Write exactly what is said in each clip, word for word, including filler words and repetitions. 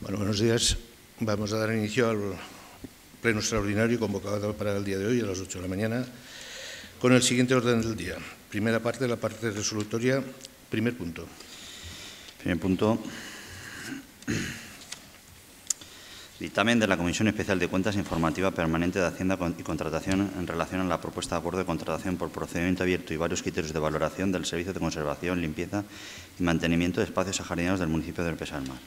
Bueno, buenos días. Vamos a dar inicio al pleno extraordinario convocado para el día de hoy a las ocho de la mañana con el siguiente orden del día. Primera parte, la parte resolutoria. Primer punto. Primer punto. Dictamen de la Comisión Especial de Cuentas Informativa Permanente de Hacienda y Contratación en relación a la propuesta de acuerdo de contratación por procedimiento abierto y varios criterios de valoración del servicio de conservación, limpieza y mantenimiento de espacios ajardinados del municipio de Oropesa del Mar.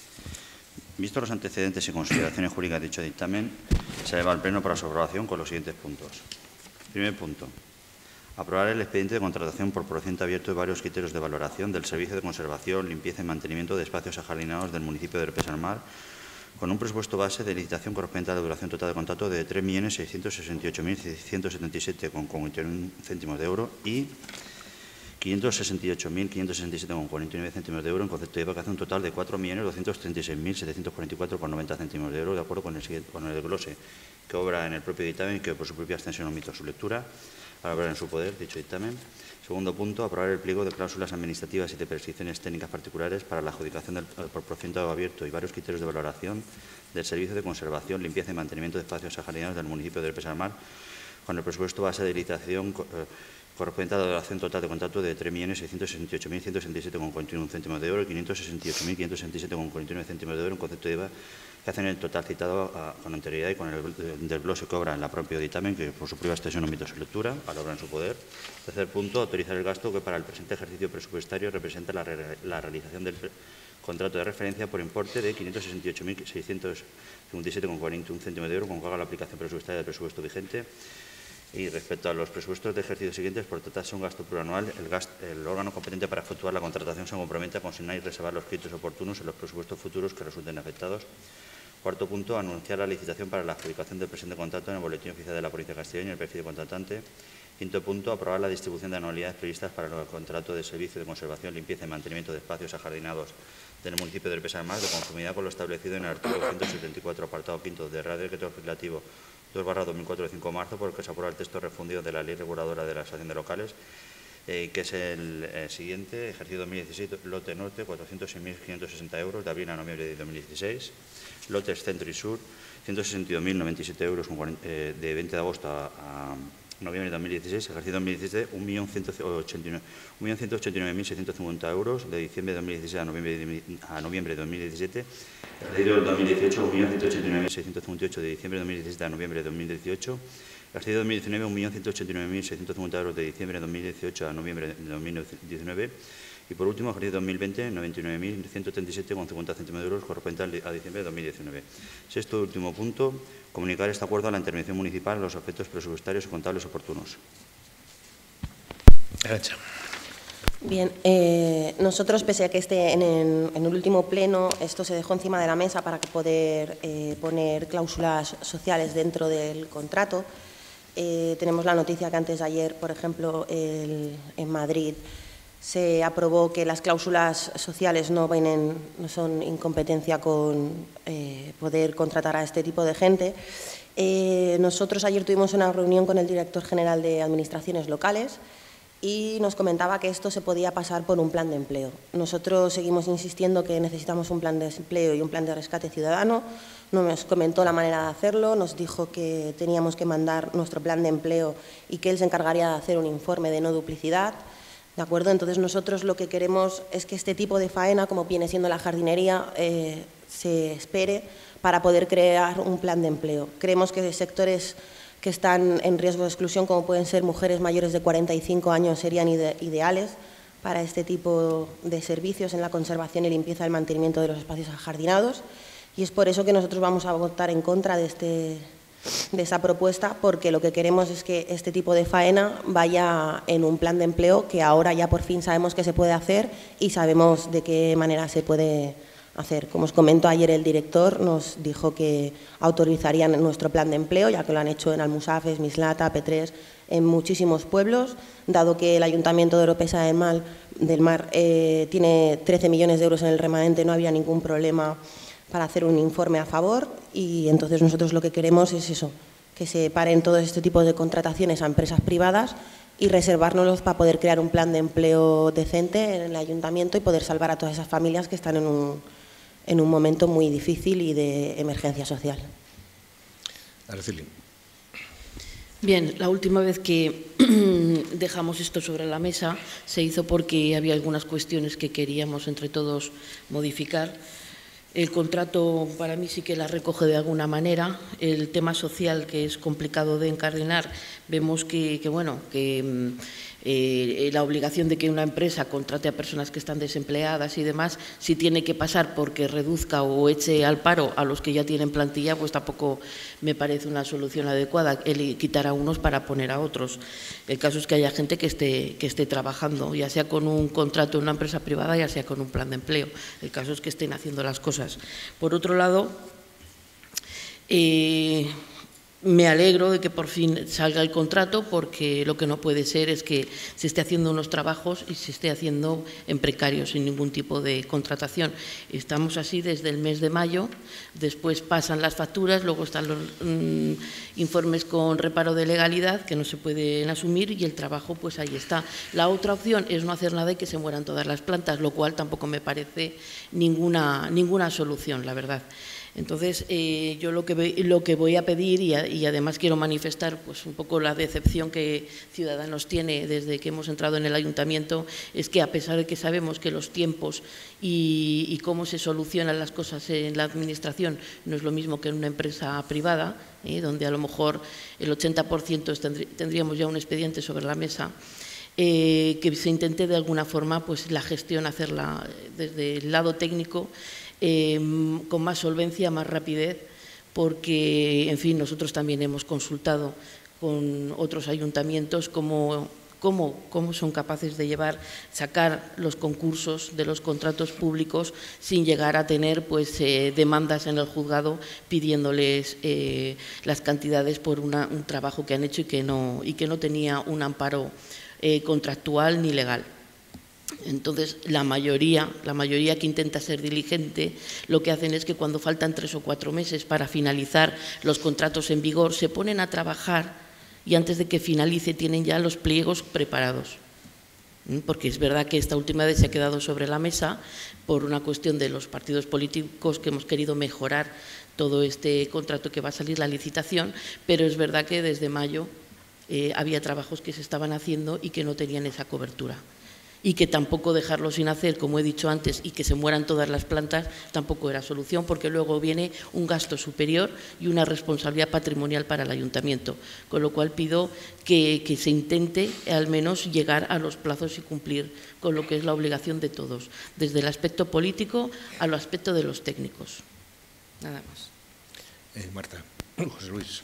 Vistos los antecedentes y consideraciones jurídicas de dicho dictamen, se eleva al Pleno para su aprobación con los siguientes puntos. Primer punto. Aprobar el expediente de contratación por procedimiento abierto y varios criterios de valoración del servicio de conservación, limpieza y mantenimiento de espacios ajardinados del municipio de Oropesa del Mar, con un presupuesto base de licitación correspondiente a la duración total de contrato de tres millones seiscientos sesenta y ocho mil seiscientos setenta y siete coma cuarenta y uno céntimos de euro y quinientos sesenta y ocho mil quinientos sesenta y siete coma cuarenta y nueve céntimos de euro en concepto de I V A, que hace un total de cuatro millones doscientos treinta y seis mil setecientos cuarenta y cuatro coma noventa céntimos de euro, de acuerdo con el, con el desglose que obra en el propio dictamen y que por su propia extensión omito su lectura, para hablar en su poder dicho dictamen. Segundo punto, aprobar el pliego de cláusulas administrativas y de prescripciones técnicas particulares para la adjudicación del, por procedimiento abierto y varios criterios de valoración del servicio de conservación, limpieza y mantenimiento de espacios ajardinados del municipio de Oropesa del Mar, con el presupuesto base de licitación eh, correspondiente a la duración total de contrato de tres millones seiscientos sesenta y ocho mil ciento sesenta y siete coma cuarenta y uno céntimos de euro y quinientos sesenta y ocho mil quinientos sesenta y siete coma cuarenta y nueve céntimos de euro en concepto de I V A, que hacen el total citado a, con anterioridad y con el desglose que obra en la propio dictamen, que por su propia extensión omite su lectura, para obra en su poder. Tercer punto, autorizar el gasto que para el presente ejercicio presupuestario representa la, re, la realización del contrato de referencia por importe de quinientos sesenta y ocho mil seiscientos cincuenta y siete coma cuarenta y uno céntimos de euro, con cargo a la aplicación presupuestaria del presupuesto vigente. Y respecto a los presupuestos de ejercicio siguientes, por tratarse de un gasto plurianual, el, gasto, el órgano competente para efectuar la contratación se compromete a consignar y reservar los créditos oportunos en los presupuestos futuros que resulten afectados. Cuarto punto, anunciar la licitación para la adjudicación del presente contrato en el Boletín Oficial de la Provincia de Castellón y el perfil de contratante. Quinto punto, aprobar la distribución de anualidades previstas para el contrato de servicio de conservación, limpieza y mantenimiento de espacios ajardinados del municipio de Oropesa del Mar, de conformidad con lo establecido en el artículo ciento setenta y cuatro, apartado quinto del Real Decreto Legislativo dos barra dos mil cuatro de cinco de marzo, por el que se aprueba el texto refundido de la Ley Reguladora de las Haciendas Locales, eh, que es el eh, siguiente: ejercicio dos mil dieciséis, lote norte, cuatrocientos seis mil quinientos sesenta euros, de abril a noviembre de dos mil dieciséis, lotes centro y sur, ciento sesenta y dos mil noventa y siete euros, eh, de veinte de agosto a, a noviembre de dos mil dieciséis, ejercicio dos mil diecisiete, un millón ciento ochenta y nueve mil seiscientos cincuenta euros, de diciembre de dos mil dieciséis a noviembre de, a noviembre de dos mil diecisiete, ejercicio dos mil dieciocho, un millón ciento ochenta y nueve mil seiscientos cincuenta y ocho, de diciembre de dos mil diecisiete a noviembre de dos mil dieciocho, ejercicio dos mil diecinueve, un millón ciento ochenta y nueve mil seiscientos cincuenta euros, de diciembre de dos mil dieciocho a noviembre de dos mil diecinueve, y por último, ejercicio dos mil veinte, noventa y nueve mil ciento treinta y siete coma cincuenta céntimos de euros, correspondiente a diciembre de dos mil diecinueve. Sexto y último punto, comunicar este acuerdo a la intervención municipal en los efectos presupuestarios y contables oportunos. Gracias. Bien, eh, nosotros, pese a que esté en el, en el último pleno, esto se dejó encima de la mesa para que poder eh, poner cláusulas sociales dentro del contrato. Eh, tenemos la noticia que antes de ayer, por ejemplo, el, en Madrid, se aprobó que las cláusulas sociales no, vienen, no son incompetencia con eh, poder contratar a este tipo de gente. Eh, nosotros ayer tuvimos una reunión con el director general de Administraciones Locales y nos comentaba que esto se podía pasar por un plan de empleo. Nosotros seguimos insistiendo que necesitamos un plan de empleo y un plan de rescate ciudadano. Nos comentó la manera de hacerlo, nos dijo que teníamos que mandar nuestro plan de empleo y que él se encargaría de hacer un informe de no duplicidad. ¿De acuerdo? Entonces, nosotros lo que queremos es que este tipo de faena, como viene siendo la jardinería, eh, se espere para poder crear un plan de empleo. Creemos que sectores que están en riesgo de exclusión, como pueden ser mujeres mayores de cuarenta y cinco años, serían ide ideales para este tipo de servicios en la conservación y limpieza y mantenimiento de los espacios ajardinados. Y es por eso que nosotros vamos a votar en contra de este de esa propuesta, porque lo que queremos es que este tipo de faena vaya en un plan de empleo que ahora ya por fin sabemos que se puede hacer y sabemos de qué manera se puede hacer. Como os comentó ayer el director, nos dijo que autorizarían nuestro plan de empleo, ya que lo han hecho en Almusafes, Mislata, P tres, en muchísimos pueblos, dado que el Ayuntamiento de Oropesa del Mar, del Mar eh, tiene trece millones de euros en el remanente, no había ningún problema para hacer un informe a favor, y entonces nosotros lo que queremos es eso, que se paren todos este tipo de contrataciones a empresas privadas y reservárnoslos para poder crear un plan de empleo decente en el ayuntamiento y poder salvar a todas esas familias que están en un, en un momento muy difícil y de emergencia social. Araceli. Bien, la última vez que dejamos esto sobre la mesa se hizo porque había algunas cuestiones que queríamos entre todos modificar. El contrato para mí sí que la recoge de alguna manera. El tema social, que es complicado de encardinar, vemos que, que bueno, que eh, la obligación de que una empresa contrate a personas que están desempleadas y demás, si tiene que pasar porque reduzca o eche al paro a los que ya tienen plantilla, pues tampoco me parece una solución adecuada el quitar a unos para poner a otros. El caso es que haya gente que esté, que esté trabajando, ya sea con un contrato en una empresa privada, ya sea con un plan de empleo. El caso es que estén haciendo las cosas. Por otro lado, eh, me alegro de que por fin salga el contrato, porque lo que no puede ser es que se esté haciendo unos trabajos y se esté haciendo en precario, sin ningún tipo de contratación. Estamos así desde el mes de mayo, después pasan las facturas, luego están los mmm, informes con reparo de legalidad que no se pueden asumir y el trabajo pues ahí está. La otra opción es no hacer nada y que se mueran todas las plantas, lo cual tampoco me parece ninguna, ninguna solución, la verdad. Entonces, eh, yo lo que, lo que voy a pedir, y, a, y además quiero manifestar pues, un poco la decepción que Ciudadanos tiene desde que hemos entrado en el Ayuntamiento, es que a pesar de que sabemos que los tiempos y, y cómo se solucionan las cosas en la Administración no es lo mismo que en una empresa privada, eh, donde a lo mejor el ochenta por ciento tendríamos ya un expediente sobre la mesa, eh, que se intente de alguna forma pues, la gestión hacerla desde el lado técnico, Eh, con más solvencia, más rapidez, porque, en fin, nosotros también hemos consultado con otros ayuntamientos cómo, cómo, cómo son capaces de llevar, sacar los concursos de los contratos públicos sin llegar a tener pues, eh, demandas en el juzgado pidiéndoles eh, las cantidades por una, un trabajo que han hecho y que no, y que no tenía un amparo eh, contractual ni legal. Entonces, la mayoría, la mayoría que intenta ser diligente, lo que hacen es que cuando faltan tres o cuatro meses para finalizar los contratos en vigor, se ponen a trabajar y antes de que finalice tienen ya los pliegos preparados. Porque es verdad que esta última vez se ha quedado sobre la mesa por una cuestión de los partidos políticos que hemos querido mejorar todo este contrato que va a salir, la licitación, pero es verdad que desde mayo eh, había trabajos que se estaban haciendo y que no tenían esa cobertura. Y que tampoco dejarlo sin hacer, como he dicho antes, y que se mueran todas las plantas, tampoco era solución, porque luego viene un gasto superior y una responsabilidad patrimonial para el Ayuntamiento. Con lo cual pido que, que se intente al menos llegar a los plazos y cumplir con lo que es la obligación de todos, desde el aspecto político al aspecto de los técnicos. Nada más. Eh, Marta. José Luis.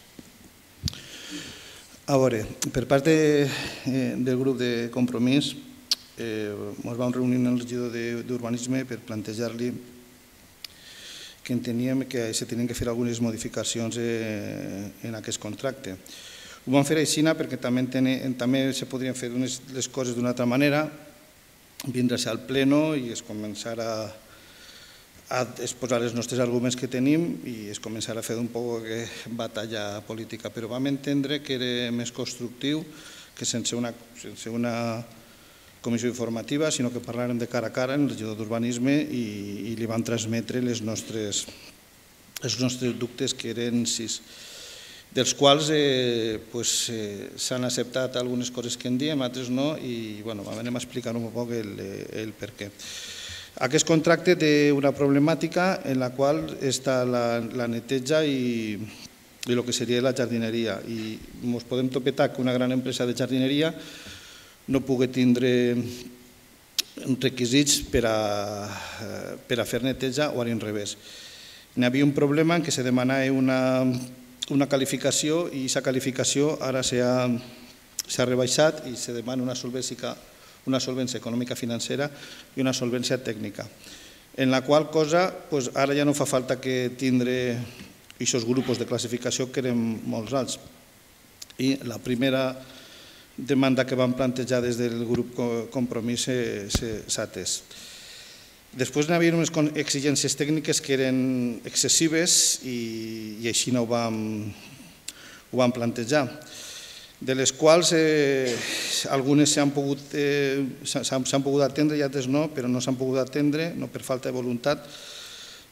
A veure, per part de, eh, del grup de Compromís, Eh, ens vam reunir amb el regidor d'Urbanisme per plantejar-li que enteníem que se tenien que fer algunes modificacions eh, en aquest contracte. Ho vam fer així perquè també, tenen, també se podrien fer unes, les coses d'una altra manera, vindre-se al pleno i es començar a, a exposar els nostres arguments que tenim i es començar a fer un poc de batalla política, però vam entendre que era més constructiu que sense una, sense una comissió informativa, sinó que parlàrem de cara a cara amb el regidor d'Urbanisme i, i li van transmetre les nostres, els nostres dubtes, que eren sis, dels quals eh, pues, eh, s'han acceptat algunes coses que en diem, altres no, i bueno, anem a explicar un poc el, el per què. Aquest contracte té una problemàtica en la qual està la, la neteja i, i el que seria la jardineria. I ens podem topetar que una gran empresa de jardineria no pugui tindre requisits per a, per a fer neteja o a l'inrevés. Hi havia un problema en què se demanava una, una qualificació i aquesta qualificació ara s'ha rebaixat i se demana una solvència, una solvència econòmica financera i una solvència tècnica. En la qual cosa pues, ara ja no fa falta que tindre aquests grups de classificació que eren molt alts. I la primera demanda que vam plantejar des del grup Compromís s'ha atès. Després hi havia unes exigències tècniques que eren excessives i, i així no ho vam, ho vam plantejar, de les quals eh, algunes s'han pogut, eh, pogut atendre i altres no, però no s'han pogut atendre, no per falta de voluntat,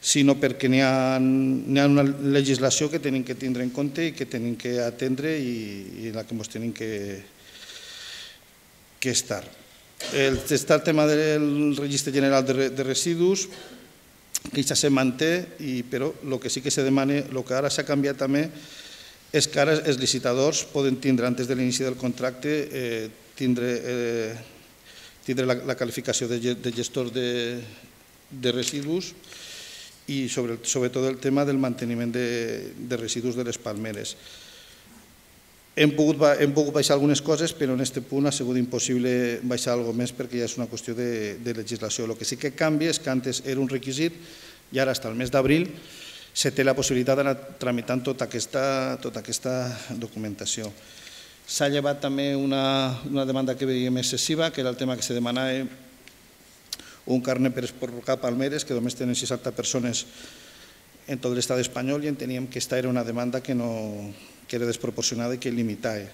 sinó perquè n'hi ha, n'hi ha una legislació que tenim que tindre en compte i que tenim que atendre i, i en la que ens tenim que, que estar. El, està el tema del Registre General de, de Residus, que ja se manté, i, però el que sí que se demana, el que ara s'ha canviat també, és que ara els licitadors poden tindre, antes de l'inici del contracte, eh, tindre, eh, tindre la, la qualificació de, de gestor de, de residus i sobre, sobretot el tema del manteniment de, de residus de les palmeres. Hem pogut, hem pogut baixar algunes coses, però en aquest punt ha sigut impossible baixar alguna més perquè ja és una qüestió de, de legislació. El que sí que canvia és que antes era un requisit i ara, fins al mes d'abril, se té la possibilitat d'anar tramitant tota aquesta, tota aquesta documentació. S'ha llevat també una, una demanda que veiem excessiva, que era el tema que se demanava un carnet per exportar palmeres, que només tenen seixanta persones en tot l'estat espanyol, i enteníem que aquesta era una demanda que, no, que era desproporcionada i que limitava.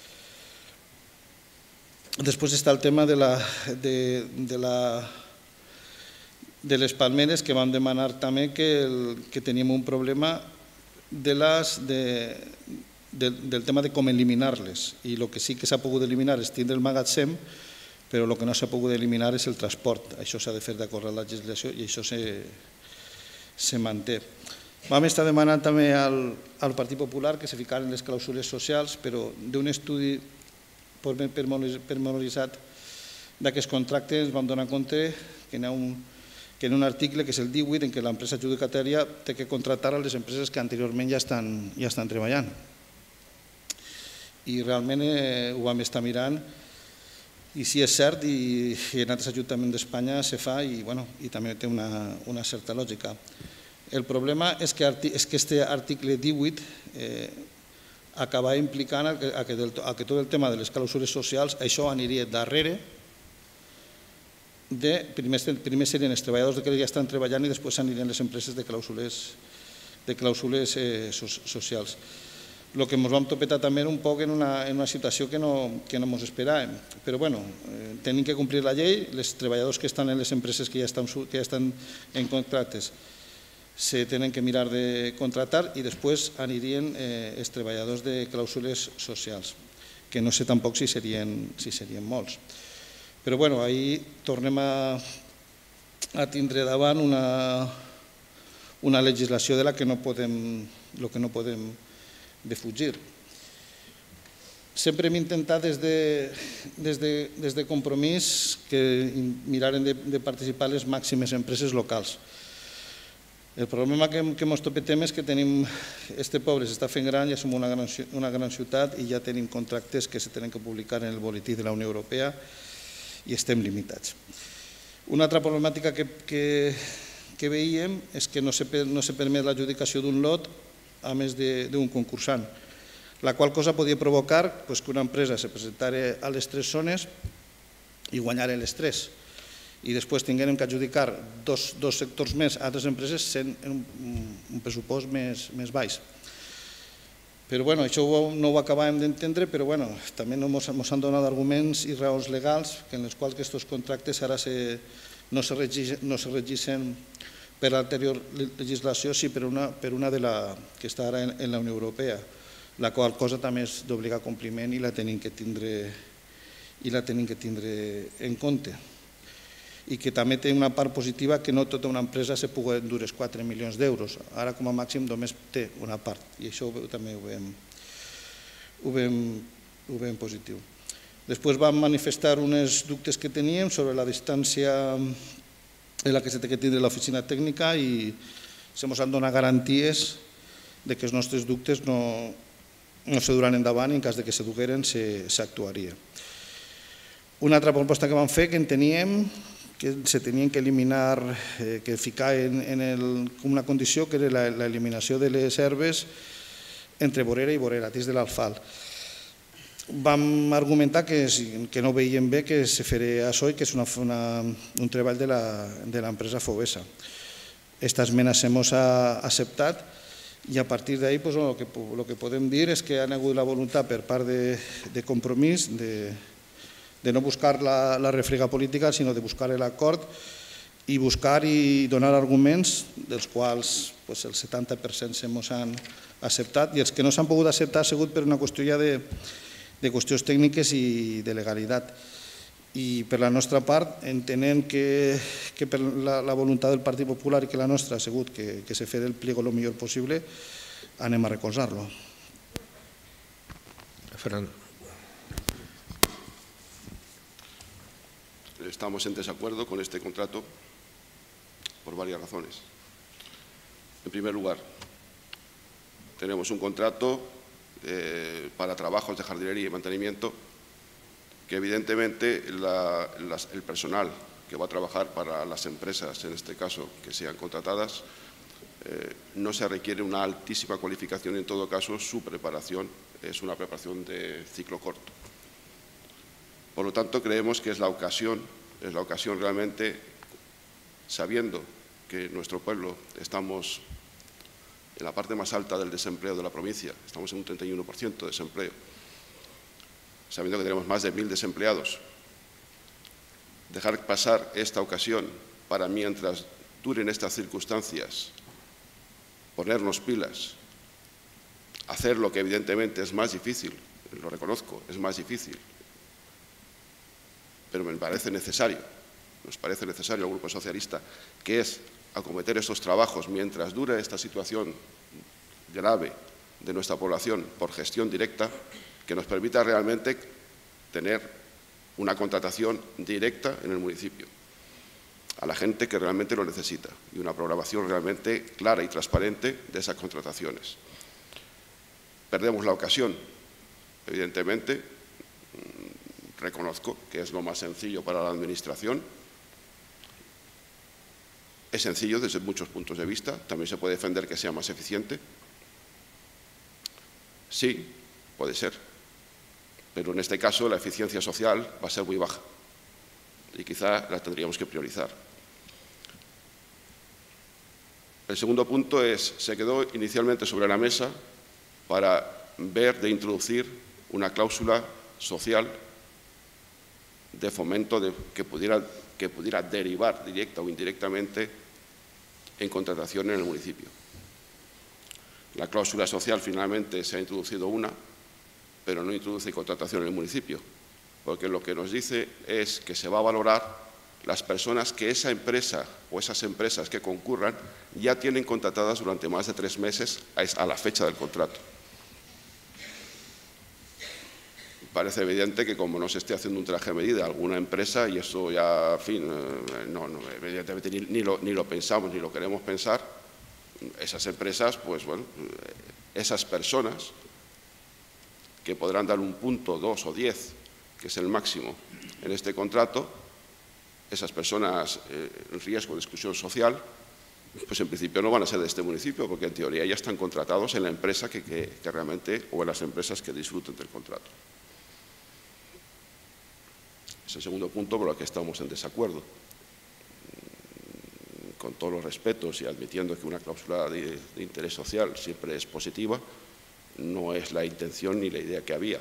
Després està el tema de, la, de, de, la, de les palmeres, que vam demanar també que, el, que teníem un problema de les, de, de, del tema de com eliminar-les. I el que sí que s'ha pogut eliminar és tindre el magatzem, però el que no s'ha pogut eliminar és el transport. Això s'ha de fer d'acord amb la legislació i això se, se manté. Vam estar demanant també al, al Partit Popular que se ficaren les clàusules socials, però d'un estudi pormenoritzat d'aquests contractes vam donar compte que hi ha un, que en un article, que és el divuit, en què l'empresa adjudicatària té que contractar a les empreses que anteriorment ja estan, ja estan treballant. I realment eh, ho vam estar mirant. I sí, és cert, i en altres ajuntaments d'Espanya se fa i, bueno, i també té una, una certa lògica. El problema és que aquest article divuit eh, acaba implicant a que, a, que del, a que tot el tema de les clàusules socials, això aniria darrere de, primer, primer serien els treballadors que ja estan treballant i després anirien les empreses de clàusules, de clàusules eh, so, socials. El que ens vam topetar també un poc en una, en una situació que no, que no ens esperàvem. Però bueno, eh, tenim que complir la llei, els treballadors que estan en les empreses que ja estan, que ja estan en contractes se tenen que mirar de contractar i després anirien eh, els treballadors de clàusules socials, que no sé tampoc si serien, si serien molts. Però bueno, ahir tornem a, a tindre davant una, una legislació de la que no podem, lo que no podem de fugir. Sempre hem intentat des de, des de, des de Compromís que miraren de, de participar les màximes empreses locals. El problema que, que ens topetem és que tenim, este poble s'està fent gran, ja som una gran, una gran ciutat i ja tenim contractes que se tenen que publicar en el boletí de la Unió Europea i estem limitats. Una altra problemàtica que, que, que veiem és que no se, no se permet l'adjudicació d'un lot a més d'un concursant, la qual cosa podia provocar pues, que una empresa se presentara a les tres zones i guanyara les tres, i després tinguem que adjudicar dos, dos sectors més a altres empreses sent un, un pressupost més, més baix. Però bueno, això no ho acabàvem d'entendre, però bueno, també ens han donat arguments i raons legals en les quals aquests contractes ara se, no se regeixen, no se regeixen per l'anterior legislació, sí per una, per una de la, que està ara en, en la Unió Europea, la qual cosa també és d'obligar compliment i la tenim que tindre, i la tenim que tindre en compte. I que també té una part positiva que no tota una empresa se pugui endur els quatre milions d'euros. Ara com a màxim només té una part i això també ho veiem, ho veiem, ho veiem positiu. Després vam manifestar uns dubtes que teníem sobre la distància en la que se té que tindre l'oficina tècnica i se ens han donat garanties de que els nostres dubtes no, no se duran endavant i en cas de que se dugueren s'actuaria. Una altra proposta que vam fer que enteníem que se tenien que eliminar, eh, que ficar en, en el, com una condició que era l'eliminació de les herbes entre vorera i vorera, dins de l'alfal. Vam argumentar que, que no veiem bé que se farà això i que és una, una, un treball de l'empresa Fovesa. Aquesta esmena s'hemos acceptat i a partir d'ahí pues, el, que, el que podem dir és que hi ha hagut la voluntat per part de, de Compromís de, de no buscar la, la refrega política sinó de buscar l'acord i buscar i donar arguments, dels quals pues, el setanta per cent se mos han acceptat, i els que no s'han pogut acceptar ha sigut per una qüestió ja de, de qüestions tècniques i de legalitat. I per la nostra part, entenent que, que per la, la voluntat del Partit Popular i que la nostra ha sigut que, que se fes el pliego el millor possible, anem a recolzar-lo. Fernando. Estamos en desacuerdo con este contrato por varias razones. En primer lugar, tenemos un contrato eh, para trabajos de jardinería y mantenimiento que evidentemente la, las, el personal que va a trabajar para las empresas, en este caso, que sean contratadas, eh, no se requiere una altísima cualificación, en todo caso su preparación es una preparación de ciclo corto. Por lo tanto, creemos que es la ocasión, es la ocasión realmente, sabiendo que en nuestro pueblo estamos en la parte más alta del desempleo de la provincia, estamos en un treinta y uno por ciento de desempleo, sabiendo que tenemos más de mil desempleados, dejar pasar esta ocasión para mientras duren estas circunstancias, ponernos pilas, hacer lo que evidentemente es más difícil, lo reconozco, es más difícil, pero me parece necesario, nos parece necesario al Grupo Socialista, que es acometer estos trabajos mientras dure esta situación grave de nuestra población por gestión directa, que nos permita realmente tener una contratación directa en el municipio a la gente que realmente lo necesita y una programación realmente clara y transparente de esas contrataciones. Perdemos la ocasión, evidentemente, reconozco que es lo más sencillo para la Administración. Es sencillo desde muchos puntos de vista, también se puede defender que sea más eficiente. Sí, puede ser, pero en este caso la eficiencia social va a ser muy baja y quizá la tendríamos que priorizar. El segundo punto es, se quedó inicialmente sobre la mesa para ver de introducir una cláusula social de fomento de, que, pudiera, que pudiera derivar directa o indirectamente en contratación en el municipio. La cláusula social finalmente se ha introducido una, pero no introduce contratación en el municipio, porque lo que nos dice es que se va a valorar las personas que esa empresa o esas empresas que concurran ya tienen contratadas durante más de tres meses a la fecha del contrato. Parece evidente que como no se esté haciendo un traje a medida a alguna empresa, y eso ya, en fin, no, no, evidentemente ni, ni, lo, ni lo pensamos ni lo queremos pensar, esas empresas, pues bueno, esas personas que podrán dar un punto, dos o diez, que es el máximo en este contrato, esas personas eh, en riesgo de exclusión social, pues en principio no van a ser de este municipio, porque en teoría ya están contratados en la empresa que, que, que realmente, o en las empresas que disfruten del contrato. Es el segundo punto por el que estamos en desacuerdo. Con todos los respetos y admitiendo que una cláusula de, de interés social siempre es positiva, no es la intención ni la idea que había.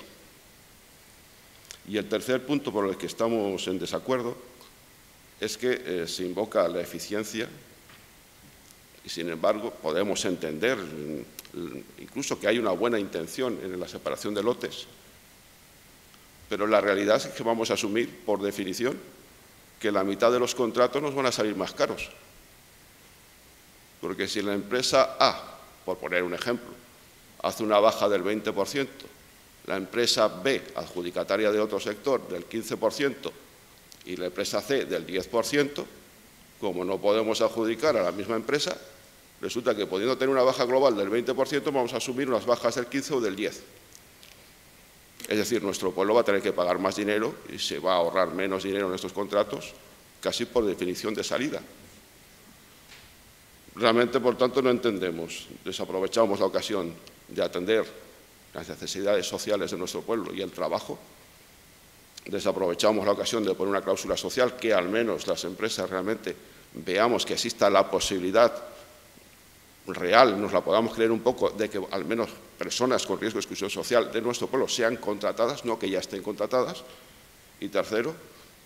Y el tercer punto por el que estamos en desacuerdo es que eh, se invoca la eficiencia y, sin embargo, podemos entender incluso que hay una buena intención en la separación de lotes, pero la realidad es que vamos a asumir, por definición, que la mitad de los contratos nos van a salir más caros. Porque si la empresa A, por poner un ejemplo, hace una baja del veinte por ciento, la empresa B, adjudicataria de otro sector, del quince por ciento, y la empresa C del diez por ciento, como no podemos adjudicar a la misma empresa, resulta que pudiendo tener una baja global del veinte por ciento, vamos a asumir unas bajas del quince o del diez por ciento. Es decir, nuestro pueblo va a tener que pagar más dinero y se va a ahorrar menos dinero en estos contratos, casi por definición de salida. Realmente, por tanto, no entendemos, desaprovechamos la ocasión de atender las necesidades sociales de nuestro pueblo y el trabajo, desaprovechamos la ocasión de poner una cláusula social que al menos las empresas realmente veamos que exista la posibilidad real, nos la podamos creer un poco, de que al menos personas con riesgo de exclusión social de nuestro pueblo sean contratadas, no que ya estén contratadas. Y tercero,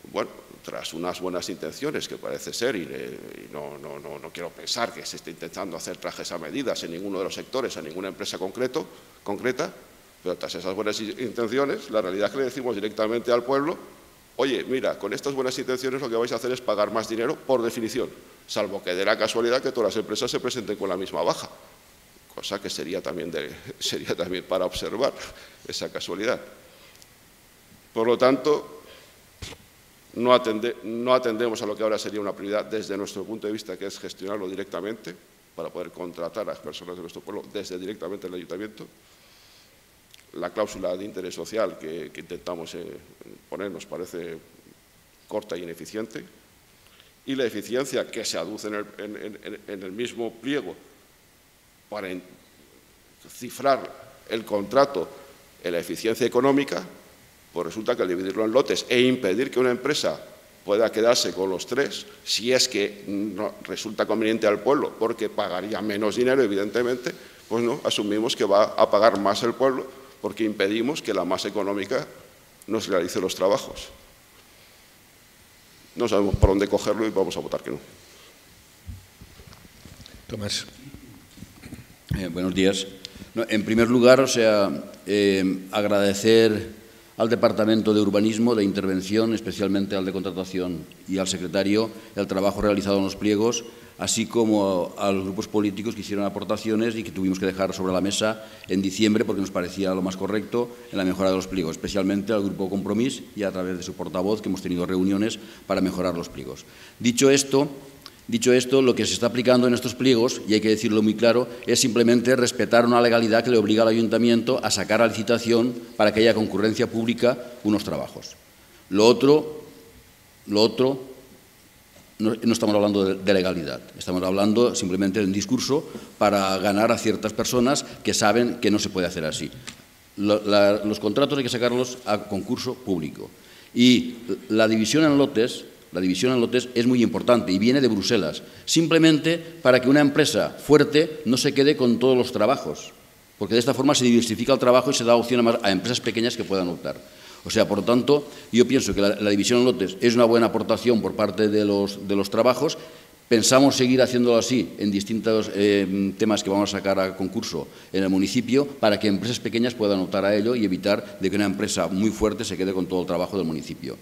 bueno, tras unas buenas intenciones que parece ser, y, y no, no, no, no quiero pensar que se esté intentando hacer trajes a medidas en ninguno de los sectores, en ninguna empresa concreto, concreta, pero tras esas buenas intenciones, la realidad es que le decimos directamente al pueblo: oye, mira, con estas buenas intenciones lo que vais a hacer es pagar más dinero por definición, salvo que dé la casualidad que todas las empresas se presenten con la misma baja, cosa que sería también, de, sería también para observar esa casualidad. Por lo tanto, no, atende, no atendemos a lo que ahora sería una prioridad desde nuestro punto de vista, que es gestionarlo directamente, para poder contratar a las personas de nuestro pueblo desde directamente el ayuntamiento. La cláusula de interés social que, que intentamos eh, poner nos parece corta y ineficiente, y la eficiencia que se aduce en el, en, en, en el mismo pliego para cifrar el contrato en la eficiencia económica, pues resulta que al dividirlo en lotes e impedir que una empresa pueda quedarse con los tres, si es que no resulta conveniente al pueblo, porque pagaría menos dinero, evidentemente, pues no, asumimos que va a pagar más el pueblo, porque impedimos que la masa económica nos realice los trabajos. No sabemos por dónde cogerlo y vamos a votar que no. Tomás. Eh, buenos días. No, en primer lugar, o sea, eh, agradecer al Departamento de Urbanismo de Intervención, especialmente al de Contratación y al secretario, el trabajo realizado en los pliegos, así como a los grupos políticos que hicieron aportaciones y que tuvimos que dejar sobre la mesa en diciembre porque nos parecía lo más correcto en la mejora de los pliegos, especialmente al Grupo Compromís y a través de su portavoz, que hemos tenido reuniones para mejorar los pliegos. Dicho esto, Dicho esto, lo que se está aplicando en estos pliegos, y hay que decirlo muy claro, es simplemente respetar una legalidad que le obliga al ayuntamiento a sacar a licitación para que haya concurrencia pública unos trabajos. Lo otro, lo otro no, no estamos hablando de, de legalidad, estamos hablando simplemente de un discurso para ganar a ciertas personas que saben que no se puede hacer así. Lo, la, los contratos hay que sacarlos a concurso público. Y la división en lotes... La división en lotes es muy importante y viene de Bruselas, simplemente para que una empresa fuerte no se quede con todos los trabajos, porque de esta forma se diversifica el trabajo y se da opción a, más, a empresas pequeñas que puedan optar. O sea, por lo tanto, yo pienso que la, la división en lotes es una buena aportación por parte de los, de los trabajos. Pensamos seguir haciéndolo así en distintos eh, temas que vamos a sacar a concurso en el municipio para que empresas pequeñas puedan optar a ello y evitar de que una empresa muy fuerte se quede con todo el trabajo del municipio.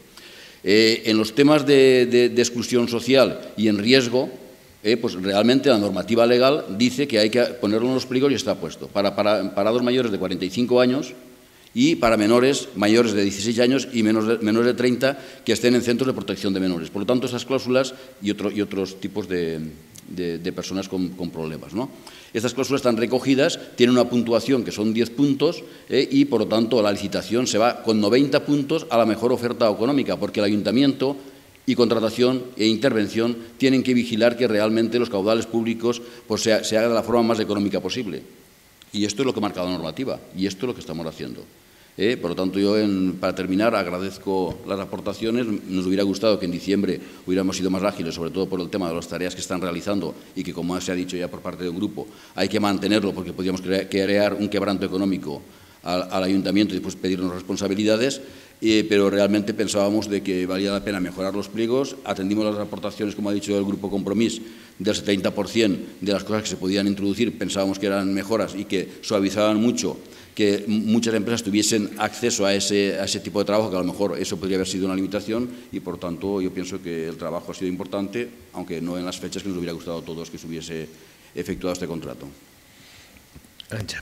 Eh, en los temas de, de, de exclusión social y en riesgo, eh, pues realmente la normativa legal dice que hay que ponerlo en los pliegos y está puesto. Para, para parados mayores de cuarenta y cinco años y para menores mayores de dieciséis años y menos de, menores de treinta que estén en centros de protección de menores. Por lo tanto, esas cláusulas y, otro, y otros tipos de, de, de personas con, con problemas, ¿no? Estas cláusulas están recogidas, tienen una puntuación que son diez puntos eh, y, por lo tanto, la licitación se va con noventa puntos a la mejor oferta económica, porque el ayuntamiento y contratación e intervención tienen que vigilar que realmente los caudales públicos pues, se, se hagan de la forma más económica posible. Y esto es lo que marca la normativa y esto es lo que estamos haciendo. Eh, por lo tanto, yo, en, para terminar, agradezco las aportaciones. Nos hubiera gustado que en diciembre hubiéramos sido más ágiles, sobre todo por el tema de las tareas que están realizando y que, como se ha dicho ya por parte del grupo, hay que mantenerlo porque podríamos crear, crear un quebranto económico al, al ayuntamiento y después pedirnos responsabilidades, eh, pero realmente pensábamos de que valía la pena mejorar los pliegos. Atendimos las aportaciones, como ha dicho el Grupo Compromís, del setenta por cien de las cosas que se podían introducir, pensábamos que eran mejoras y que suavizaban mucho que muchas empresas tuviesen acceso a ese, a ese tipo de trabajo, que a lo mejor eso podría haber sido una limitación y, por tanto, yo pienso que el trabajo ha sido importante, aunque no en las fechas que nos hubiera gustado a todos que se hubiese efectuado este contrato. Arantxa.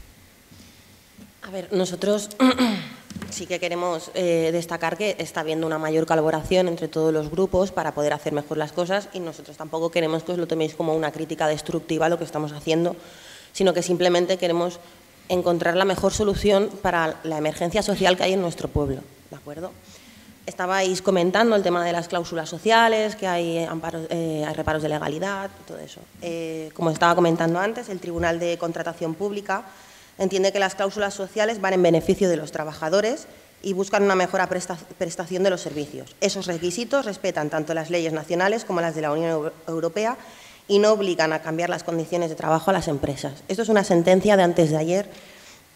A ver, nosotros sí que queremos eh, destacar que está habiendo una mayor colaboración entre todos los grupos para poder hacer mejor las cosas y nosotros tampoco queremos que os lo toméis como una crítica destructiva a lo que estamos haciendo, sino que simplemente queremos encontrar la mejor solución para la emergencia social que hay en nuestro pueblo, ¿de acuerdo? Estabais comentando el tema de las cláusulas sociales, que hay, amparos, eh, hay reparos de legalidad, todo eso. Eh, como estaba comentando antes, el Tribunal de Contratación Pública entiende que las cláusulas sociales van en beneficio de los trabajadores y buscan una mejor prestación de los servicios. Esos requisitos respetan tanto las leyes nacionales como las de la Unión Europea y no obligan a cambiar las condiciones de trabajo a las empresas. Esto es una sentencia de antes de ayer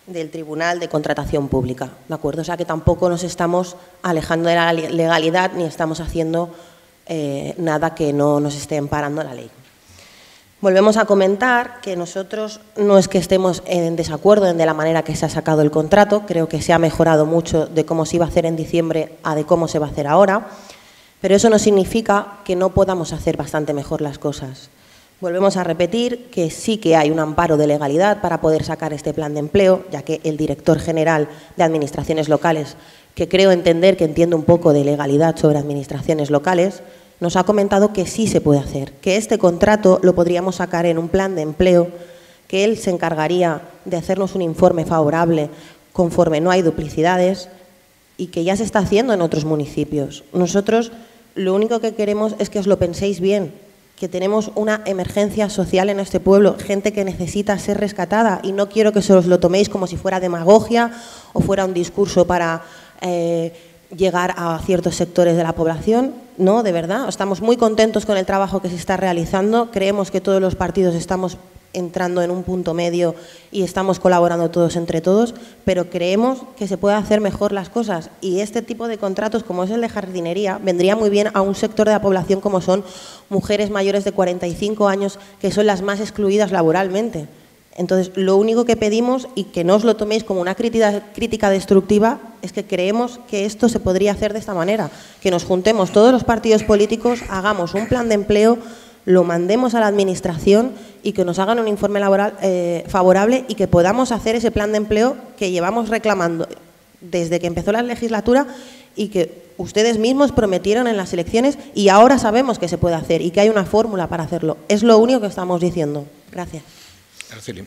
del Tribunal de Contratación Pública, ¿de acuerdo? O sea que tampoco nos estamos alejando de la legalidad ni estamos haciendo eh, nada que no nos esté amparando la ley. Volvemos a comentar que nosotros no es que estemos en desacuerdo en de la manera que se ha sacado el contrato, creo que se ha mejorado mucho de cómo se iba a hacer en diciembre a de cómo se va a hacer ahora, pero eso no significa que no podamos hacer bastante mejor las cosas. Volvemos a repetir que sí que hay un amparo de legalidad para poder sacar este plan de empleo, ya que el director general de Administraciones Locales, que creo entender que entiende un poco de legalidad sobre administraciones locales, nos ha comentado que sí se puede hacer, que este contrato lo podríamos sacar en un plan de empleo, que él se encargaría de hacernos un informe favorable conforme no hay duplicidades y que ya se está haciendo en otros municipios. Nosotros lo único que queremos es que os lo penséis bien, que tenemos una emergencia social en este pueblo, gente que necesita ser rescatada y no quiero que se os lo toméis como si fuera demagogia o fuera un discurso para eh, llegar a ciertos sectores de la población. No, de verdad, estamos muy contentos con el trabajo que se está realizando, creemos que todos los partidos estamos entrando en un punto medio y estamos colaborando todos entre todos, pero creemos que se puede hacer mejor las cosas y este tipo de contratos como es el de jardinería vendría muy bien a un sector de la población como son mujeres mayores de cuarenta y cinco años que son las más excluidas laboralmente. Entonces, lo único que pedimos, y que no os lo toméis como una crítica, crítica destructiva, es que creemos que esto se podría hacer de esta manera, que nos juntemos todos los partidos políticos, hagamos un plan de empleo, lo mandemos a la Administración y que nos hagan un informe laboral eh, favorable y que podamos hacer ese plan de empleo que llevamos reclamando desde que empezó la legislatura y que ustedes mismos prometieron en las elecciones y ahora sabemos que se puede hacer y que hay una fórmula para hacerlo. Es lo único que estamos diciendo. Gracias. Araceli.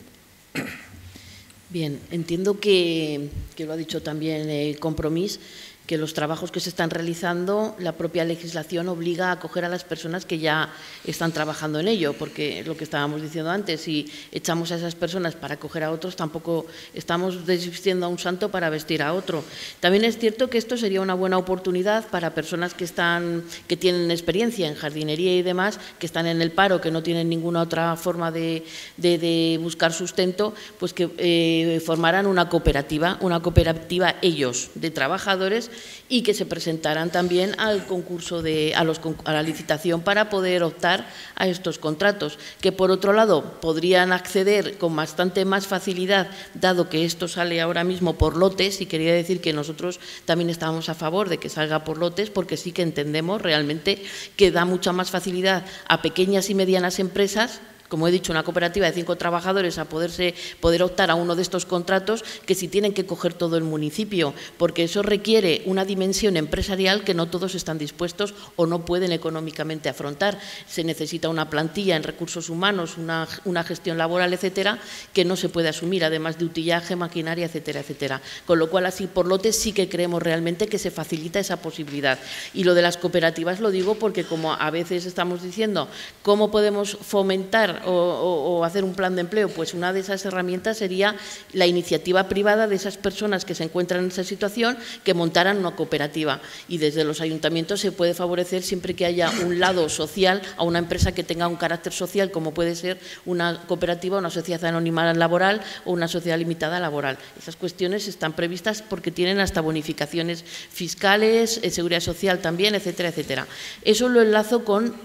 Bien, entiendo que, que lo ha dicho también el Compromís, que los trabajos que se están realizando, la propia legislación obliga a acoger a las personas que ya están trabajando en ello, porque lo que estábamos diciendo antes, si echamos a esas personas para acoger a otros, tampoco estamos desvistiendo a un santo para vestir a otro. También es cierto que esto sería una buena oportunidad para personas que están, que tienen experiencia en jardinería y demás, que están en el paro, que no tienen ninguna otra forma de, de, de buscar sustento, pues que eh, formaran una cooperativa, una cooperativa ellos, de trabajadores, y que se presentaran también al concurso de, a, los, a la licitación para poder optar a estos contratos, que por otro lado podrían acceder con bastante más facilidad, dado que esto sale ahora mismo por lotes, y quería decir que nosotros también estábamos a favor de que salga por lotes, porque sí que entendemos realmente que da mucha más facilidad a pequeñas y medianas empresas, como he dicho, una cooperativa de cinco trabajadores a poderse, poder optar a uno de estos contratos que si tienen que coger todo el municipio, porque eso requiere una dimensión empresarial que no todos están dispuestos o no pueden económicamente afrontar. Se necesita una plantilla en recursos humanos, una, una gestión laboral, etcétera, que no se puede asumir, además de utillaje, maquinaria, etcétera, etcétera. Con lo cual, así por lotes sí que creemos realmente que se facilita esa posibilidad. Y lo de las cooperativas lo digo porque, como a veces estamos diciendo, ¿cómo podemos fomentar O, o, o hacer un plan de empleo? Pues una de esas herramientas sería la iniciativa privada de esas personas que se encuentran en esa situación, que montaran una cooperativa, y desde los ayuntamientos se puede favorecer siempre que haya un lado social a una empresa que tenga un carácter social, como puede ser una cooperativa, una sociedad anónima laboral o una sociedad limitada laboral. Esas cuestiones están previstas porque tienen hasta bonificaciones fiscales, seguridad social también, etcétera, etcétera. Eso lo enlazo con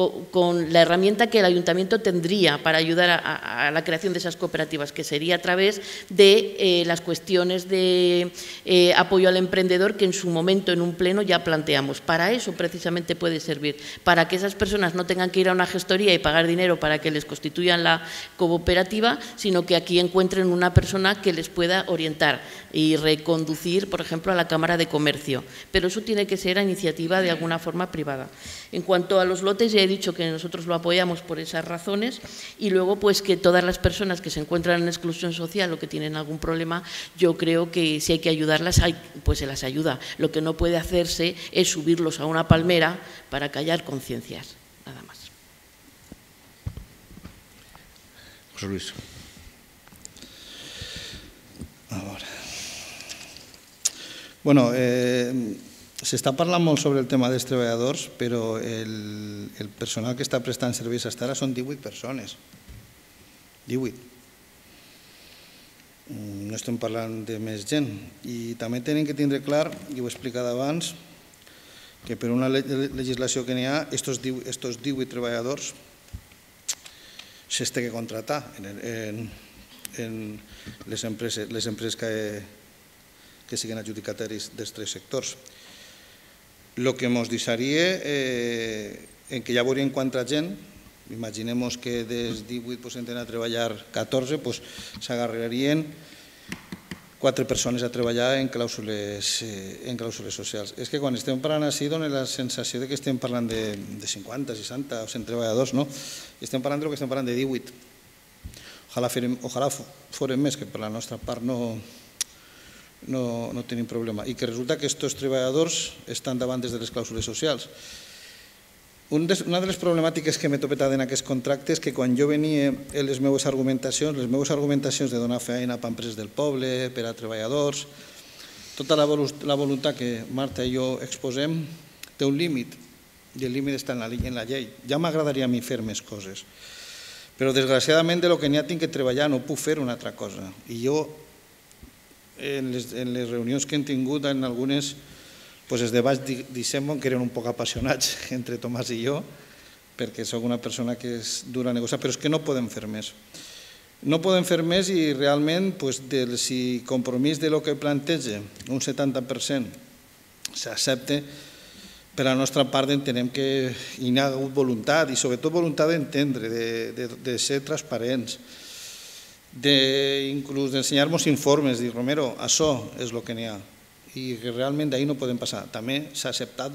con la herramienta que el ayuntamiento tendría para ayudar a, a la creación de esas cooperativas, que sería a través de eh, las cuestiones de eh, apoyo al emprendedor que en su momento en un pleno ya planteamos. Para eso precisamente puede servir, para que esas personas no tengan que ir a una gestoría y pagar dinero para que les constituyan la cooperativa, sino que aquí encuentren una persona que les pueda orientar y reconducir, por ejemplo, a la Cámara de Comercio. Pero eso tiene que ser a iniciativa de alguna forma privada. En cuanto a los lotes, ya he dicho que nosotros lo apoyamos por esas razones, y luego pues que todas las personas que se encuentran en exclusión social o que tienen algún problema, yo creo que si hay que ayudarlas, hay, pues se las ayuda. Lo que no puede hacerse es subirlos a una palmera para callar conciencias, nada más. José Luis. Ahora. Bueno, eh, s'està parlant molt sobre el tema dels treballadors, però el, el personal que està prestant serveis hasta ara són divuit persones. divuit. no estem parlant de més gent. I també tenen que tindre clar, i ho he explicat abans, que per una legislació que n'hi ha, estos divuit treballadors s'ha de contratar en les empreses que siguin adjudicataris dels tres sectors. El que ens deixaria, en què ja veuríem quanta gent, imaginem que dels divuit entren a treballar catorze, s'agarrarien quatre persones a treballar en clàusules socials. És que quan estem parlant així dona la sensació que estem parlant de cinquanta, seixanta o cent treballadors, no? Estem parlant del que estem parlant de divuit. Ojalà fossin més, que per la nostra part no tenim problema. I que resulta que aquests treballadors estan davant des de les clàusules socials. Una de les problemàtiques que m'he topat en aquest contracte és que quan jo venia en les meves argumentacions, les meves argumentacions de donar feina per empreses del poble, per a treballadors, tota la voluntat que Marta i jo exposem té un límit, i el límit està en la llei. Ja m'agradaria a mi fer més coses, però desgraciadament de lo que n'hi ha tinc que treballar, no puc fer una altra cosa. I jo, en les reunions que hem tingut, en algunes, els debats deixem que eren un poc apassionats entre Tomàs i jo, perquè soc una persona que és dura a negociar, però és que no podem fer més. No podem fer més i realment, si compromís de lo que planteja un setanta per cent s'accepta, per la nostra part entenem que hi ha hagut voluntat, i sobretot voluntat d'entendre, de ser transparents, inclús d'ensenyar-nos informes, dir, Romero, això és el que n'hi ha, i que realment d'ahir no podem passar. També s'ha acceptat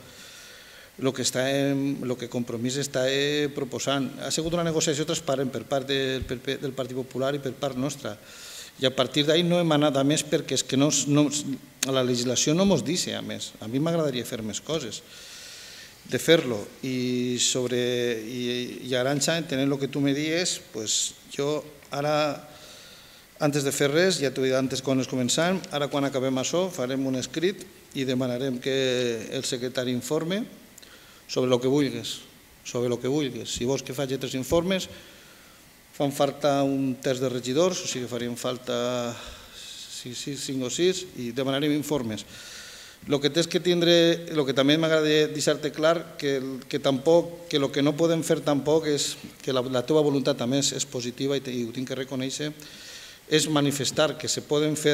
el que Compromís està proposant. Ha sigut una negociació transparent per part del Partit Popular i per part nostra. I a partir d'ahir no hem anat a més perquè és que la legislació no ens deixa a més. A mi m'agradaria fer més coses, de fer-lo. I sobre Arantxa, entenent el que tu me dies, jo ara... Antes de fer res, ja t'ho he dit antes quan es començàvem, ara quan acabem això farem un escrit i demanarem que el secretari informe sobre el que vulguis, sobre el que vulguis. Si vols que faci tres informes, fan falta un terç de regidors, o sigui que faríem falta cinc o sis i demanarem informes. El que tens que tindre, el que també m'agrada deixar-te clar, que tampoc, que el que no podem fer tampoc és que la teva voluntat també és positiva i ho tinc que reconèixer, és manifestar que se poden fer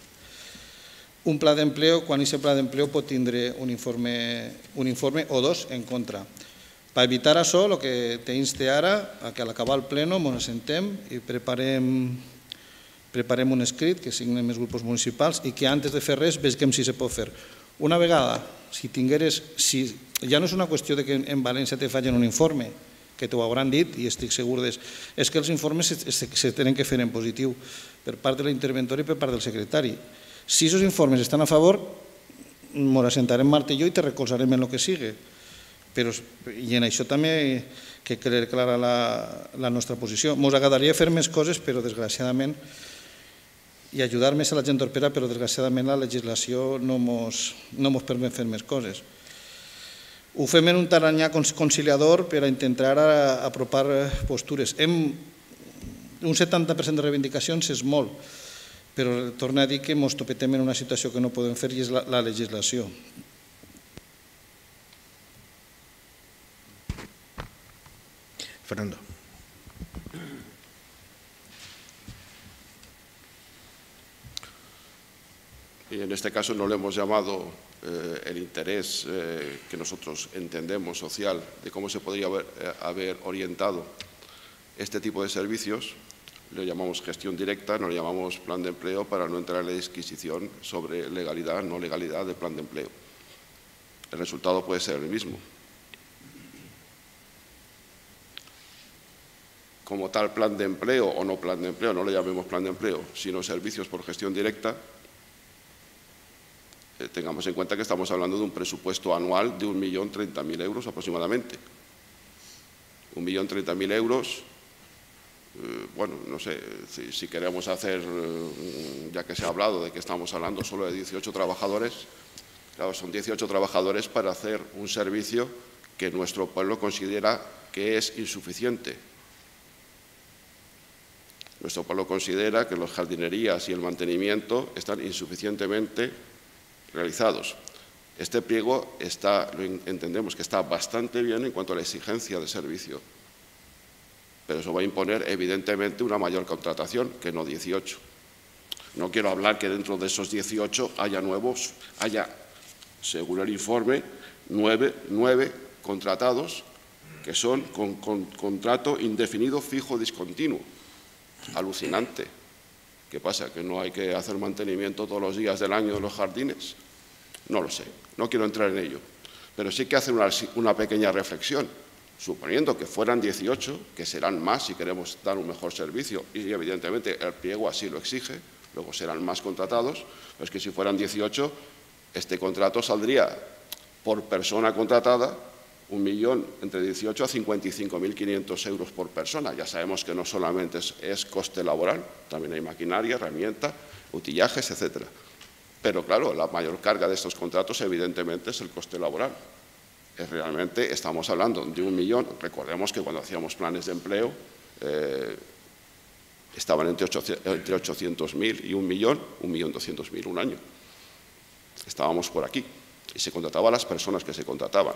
un pla d'empleo quan aquest pla d'empleo pot tindre un informe o dos en contra. Per evitar això, el que t'inste ara, que a l'acabar el pleno ens assentem i preparem un escrit que signen els grups municipals i que antes de fer res vegem si se pot fer. Una vegada, si tingueres... Ja no és una qüestió que en València te facin un informe, que t'ho hauran dit i estic segur d'és, és que els informes se tenen que fer en positiu per part de l'interventor i per part del secretari. Si aquests informes estan a favor, ens assentarem Marta i jo i te recolzarem en el que sigui. I en això també que quede clara la nostra posició. Ens agradaria fer més coses, però desgraciadament, i ajudar més a la gent torpera, però desgraciadament la legislació no ens permet fer més coses. Ho fem en un tarannà conciliador per a intentar apropar postures. Un setanta per cent de reivindicacions és molt, però torno a dir que ens topetem en una situació que no podem fer i és la legislació. Fernando. Y en este caso no le hemos llamado eh, el interés eh, que nosotros entendemos social de cómo se podría haber, eh, haber orientado este tipo de servicios. Le llamamos gestión directa, no le llamamos plan de empleo para no entrar en la disquisición sobre legalidad, no legalidad del plan de empleo. El resultado puede ser el mismo. Como tal plan de empleo o no plan de empleo, no le llamemos plan de empleo, sino servicios por gestión directa, eh, tengamos en cuenta que estamos hablando de un presupuesto anual de un millón treinta mil euros aproximadamente. Un millón treinta mil euros, eh, bueno, no sé, si, si queremos hacer, eh, ya que se ha hablado de que estamos hablando solo de dieciocho trabajadores, claro, son dieciocho trabajadores para hacer un servicio que nuestro pueblo considera que es insuficiente. Nuestro pueblo considera que las jardinerías y el mantenimiento están insuficientemente realizados. Este pliego está, lo entendemos que está bastante bien en cuanto a la exigencia de servicio, pero eso va a imponer evidentemente una mayor contratación que no dieciocho. No quiero hablar que dentro de esos dieciocho haya nuevos, haya, según el informe, nueve, nueve contratados que son con, con contrato indefinido fijo discontinuo. Alucinante. ¿Qué pasa? ¿Que no hay que hacer mantenimiento todos los días del año de los jardines? No lo sé, no quiero entrar en ello. Pero sí que hacer una, una pequeña reflexión. Suponiendo que fueran dieciocho, que serán más si queremos dar un mejor servicio, y evidentemente el pliego así lo exige, luego serán más contratados, pero es que si fueran dieciocho, este contrato saldría por persona contratada un millón entre dieciocho a cincuenta y cinco mil quinientos euros por persona. Ya sabemos que no solamente es, es coste laboral, también hay maquinaria, herramienta, utillajes, etcétera. Pero claro, la mayor carga de estos contratos evidentemente es el coste laboral. Es realmente estamos hablando de un millón. Recordemos que cuando hacíamos planes de empleo eh, estaban entre ochocientos mil y un millón, un millón doscientos mil un año. Estábamos por aquí y se contrataba a las personas que se contrataban.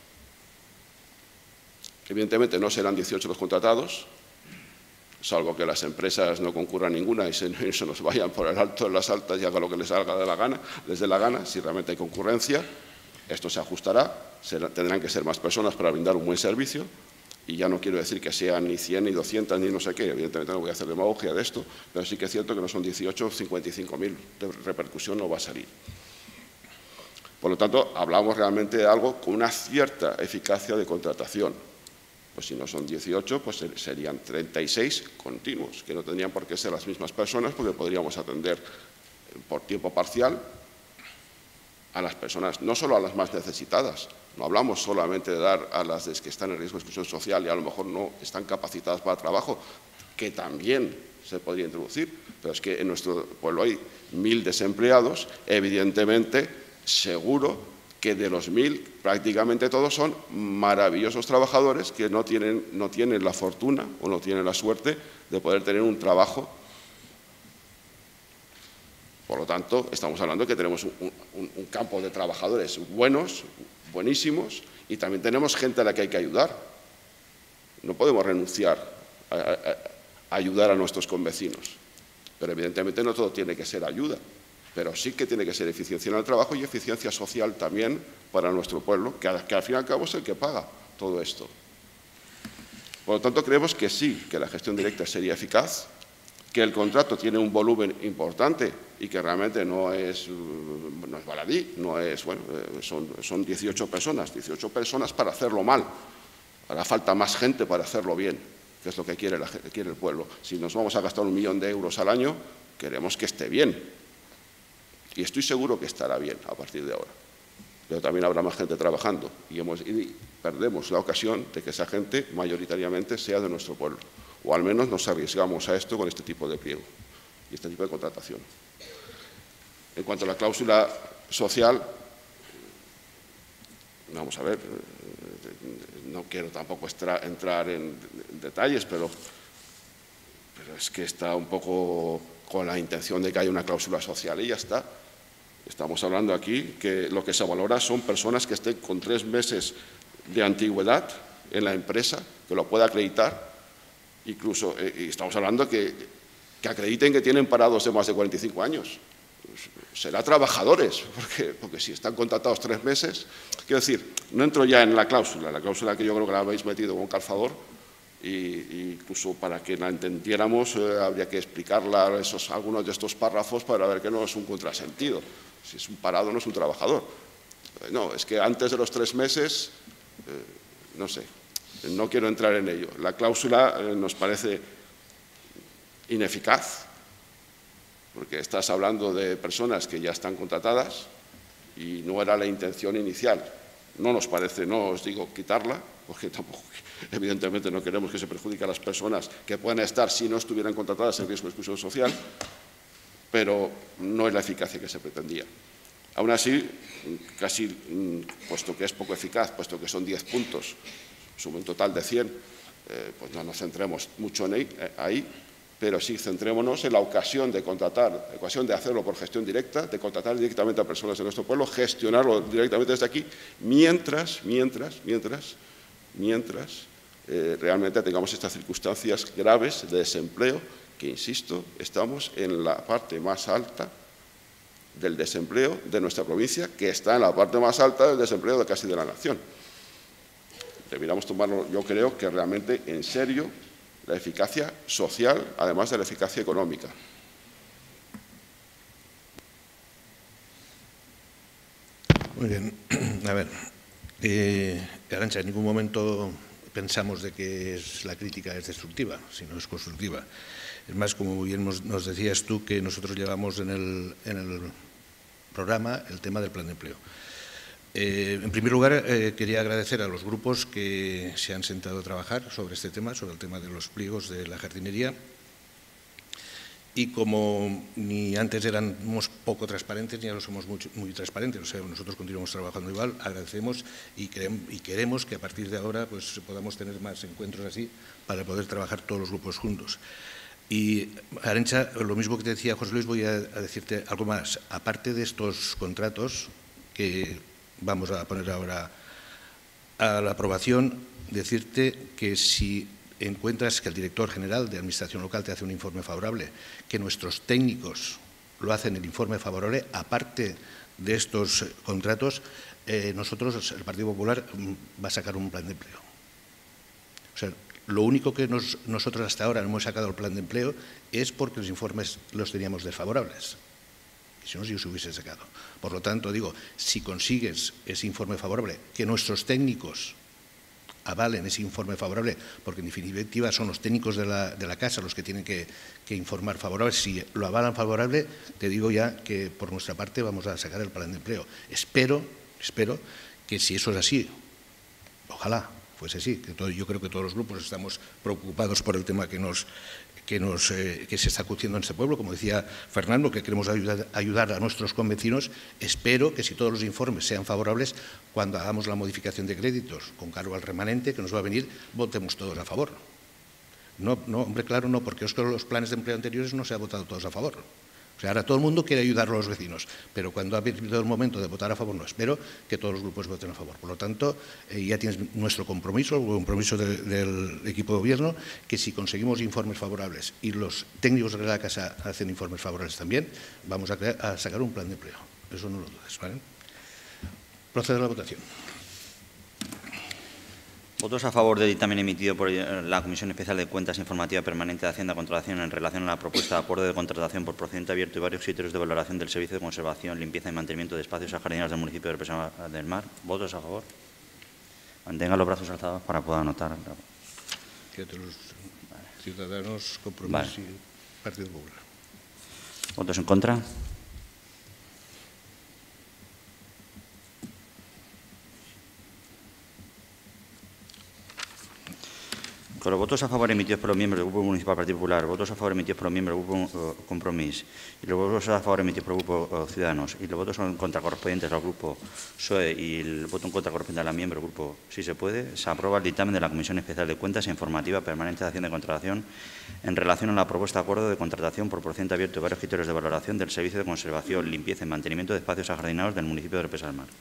Evidentemente no serán dieciocho los contratados, salvo que las empresas no concurran ninguna y se, y se nos vayan por el alto de las altas y hagan lo que les salga de la gana, les dé la gana. Si realmente hay concurrencia, esto se ajustará, será, tendrán que ser más personas para brindar un buen servicio, y ya no quiero decir que sean ni cien, ni doscientas, ni no sé qué, evidentemente no voy a hacer demagogia de esto, pero sí que es cierto que no son dieciocho, cincuenta y cinco mil, de repercusión no va a salir. Por lo tanto, hablamos realmente de algo con una cierta eficacia de contratación. Pues si no son dieciocho, pues serían treinta y seis continuos, que no tendrían por qué ser las mismas personas, porque podríamos atender por tiempo parcial a las personas, no solo a las más necesitadas. No hablamos solamente de dar a las que están en riesgo de exclusión social y a lo mejor no están capacitadas para trabajo, que también se podría introducir, pero es que en nuestro pueblo hay mil desempleados, evidentemente, seguro que de los mil, prácticamente todos son maravillosos trabajadores que no tienen, no tienen la fortuna o no tienen la suerte de poder tener un trabajo. Por lo tanto, estamos hablando de que tenemos un, un, un campo de trabajadores buenos, buenísimos, y también tenemos gente a la que hay que ayudar. No podemos renunciar a, a, a ayudar a nuestros convecinos, pero evidentemente no todo tiene que ser ayuda. Pero sí que tiene que ser eficiencia en el trabajo y eficiencia social también para nuestro pueblo, que, que al fin y al cabo es el que paga todo esto. Por lo tanto, creemos que sí, que la gestión directa sería eficaz, que el contrato tiene un volumen importante y que realmente no es, no es baladí, no es, bueno, son, son dieciocho personas, dieciocho personas para hacerlo mal. Hará falta más gente para hacerlo bien, que es lo que quiere, la, quiere el pueblo. Si nos vamos a gastar un millón de euros al año, queremos que esté bien. Y estoy seguro que estará bien a partir de ahora. Pero también habrá más gente trabajando y, hemos, y perdemos la ocasión de que esa gente mayoritariamente sea de nuestro pueblo. O al menos nos arriesgamos a esto con este tipo de pliego y este tipo de contratación. En cuanto a la cláusula social, vamos a ver, no quiero tampoco entrar en detalles, pero, pero es que está un poco con la intención de que haya una cláusula social y ya está. Estamos hablando aquí que lo que se valora son personas que estén con tres meses de antigüedad en la empresa, que lo pueda acreditar, incluso, eh, y estamos hablando que, que acrediten que tienen parados de más de cuarenta y cinco años. Será trabajadores, porque, porque si están contratados tres meses, quiero decir, no entro ya en la cláusula, la cláusula que yo creo que la habéis metido con calzador, y incluso para que la entendiéramos eh, habría que explicarla esos, algunos de estos párrafos para ver que no es un contrasentido. Si es un parado no es un trabajador. Eh, no, es que antes de los tres meses, eh, no sé, no quiero entrar en ello. La cláusula eh, nos parece ineficaz, porque estás hablando de personas que ya están contratadas y no era la intención inicial. No nos parece, no os digo quitarla, porque tampoco, evidentemente no queremos que se perjudique a las personas que puedan estar, si no estuvieran contratadas, en riesgo de exclusión social, pero no es la eficacia que se pretendía. Aún así, casi, puesto que es poco eficaz, puesto que son diez puntos, suma un total de cien, eh, pues no nos centremos mucho en ahí, pero sí centrémonos en la ocasión de contratar, la ocasión de hacerlo por gestión directa, de contratar directamente a personas de nuestro pueblo, gestionarlo directamente desde aquí, mientras, mientras, mientras, mientras eh, realmente tengamos estas circunstancias graves de desempleo, que, insisto, estamos en la parte más alta del desempleo de nuestra provincia, que está en la parte más alta del desempleo de casi de la nación. Deberíamos tomarlo, yo creo, que realmente en serio la eficacia social, además de la eficacia económica. Muy bien. A ver, eh, Arantxa, en ningún momento pensamos de que es, la crítica es destructiva, sino es constructiva. Es más, como bien nos decías tú, que nosotros llevamos en el, en el programa el tema del plan de empleo. Eh, en primer lugar, eh, quería agradecer a los grupos que se han sentado a trabajar sobre este tema, sobre el tema de los pliegos de la jardinería. Y como ni antes éramos poco transparentes, ni ahora somos muy, muy transparentes, o sea, nosotros continuamos trabajando igual, agradecemos y, queremos, y queremos que a partir de ahora pues, podamos tener más encuentros así para poder trabajar todos los grupos juntos. Y, Arantxa, lo mismo que te decía José Luis, voy a, a decirte algo más. Aparte de estos contratos que vamos a poner ahora a la aprobación, decirte que si encuentras que el director general de Administración Local te hace un informe favorable, que nuestros técnicos lo hacen el informe favorable, aparte de estos contratos, eh, nosotros, el Partido Popular, va a sacar un plan de empleo. O sea, lo único que nos, nosotros hasta ahora no hemos sacado el plan de empleo es porque los informes los teníamos desfavorables. Si no, si os hubiese sacado. Por lo tanto, digo, si consigues ese informe favorable, que nuestros técnicos avalen ese informe favorable, porque en definitiva son los técnicos de la, de la casa los que tienen que, que informar favorable. Si lo avalan favorable, te digo ya que por nuestra parte vamos a sacar el plan de empleo. Espero, espero que si eso es así, ojalá fuese así, que todo, yo creo que todos los grupos estamos preocupados por el tema que nos... Que, nos, eh, que se está acuciendo en este pueblo, como decía Fernando, que queremos ayudar, ayudar a nuestros convecinos. Espero que si todos los informes sean favorables, cuando hagamos la modificación de créditos con cargo al remanente que nos va a venir, votemos todos a favor. No, no, hombre, claro, no, porque es que los planes de empleo anteriores no se ha votado todos a favor. O sea, ahora todo el mundo quiere ayudar a los vecinos, pero cuando ha venido el momento de votar a favor, no. Espero que todos los grupos voten a favor. Por lo tanto, eh, ya tienes nuestro compromiso, el compromiso de, del equipo de gobierno, que si conseguimos informes favorables y los técnicos de la casa hacen informes favorables también, vamos a, crear, a sacar un plan de empleo. Eso no lo dudes, ¿vale? Procede a la votación. Votos a favor del dictamen emitido por la Comisión Especial de Cuentas Informativa Permanente de Hacienda y Contratación en relación a la propuesta de acuerdo de contratación por procedimiento abierto y varios criterios de valoración del servicio de conservación, limpieza y mantenimiento de espacios ajardineros del municipio de Represa del Mar. ¿Votos a favor? Mantengan los brazos alzados para poder anotar. Que los vale. Ciudadanos, Compromís vale. Y Partido Popular. ¿Votos en contra? Con los votos a favor emitidos por los miembros del Grupo Municipal Partido Popular, votos a favor emitidos por los miembros del Grupo uh, Compromís y los votos a favor emitidos por el Grupo uh, Ciudadanos y los votos en contra correspondientes al Grupo P S O E y el voto en contra correspondiente a la miembro del Grupo Si se puede, se aprueba el dictamen de la Comisión Especial de Cuentas e Informativa Permanente de Hacienda y Contratación en relación a la propuesta de acuerdo de contratación por procedimiento abierto y varios criterios de valoración del servicio de conservación, limpieza y mantenimiento de espacios ajardinados del municipio de Represa del Mar.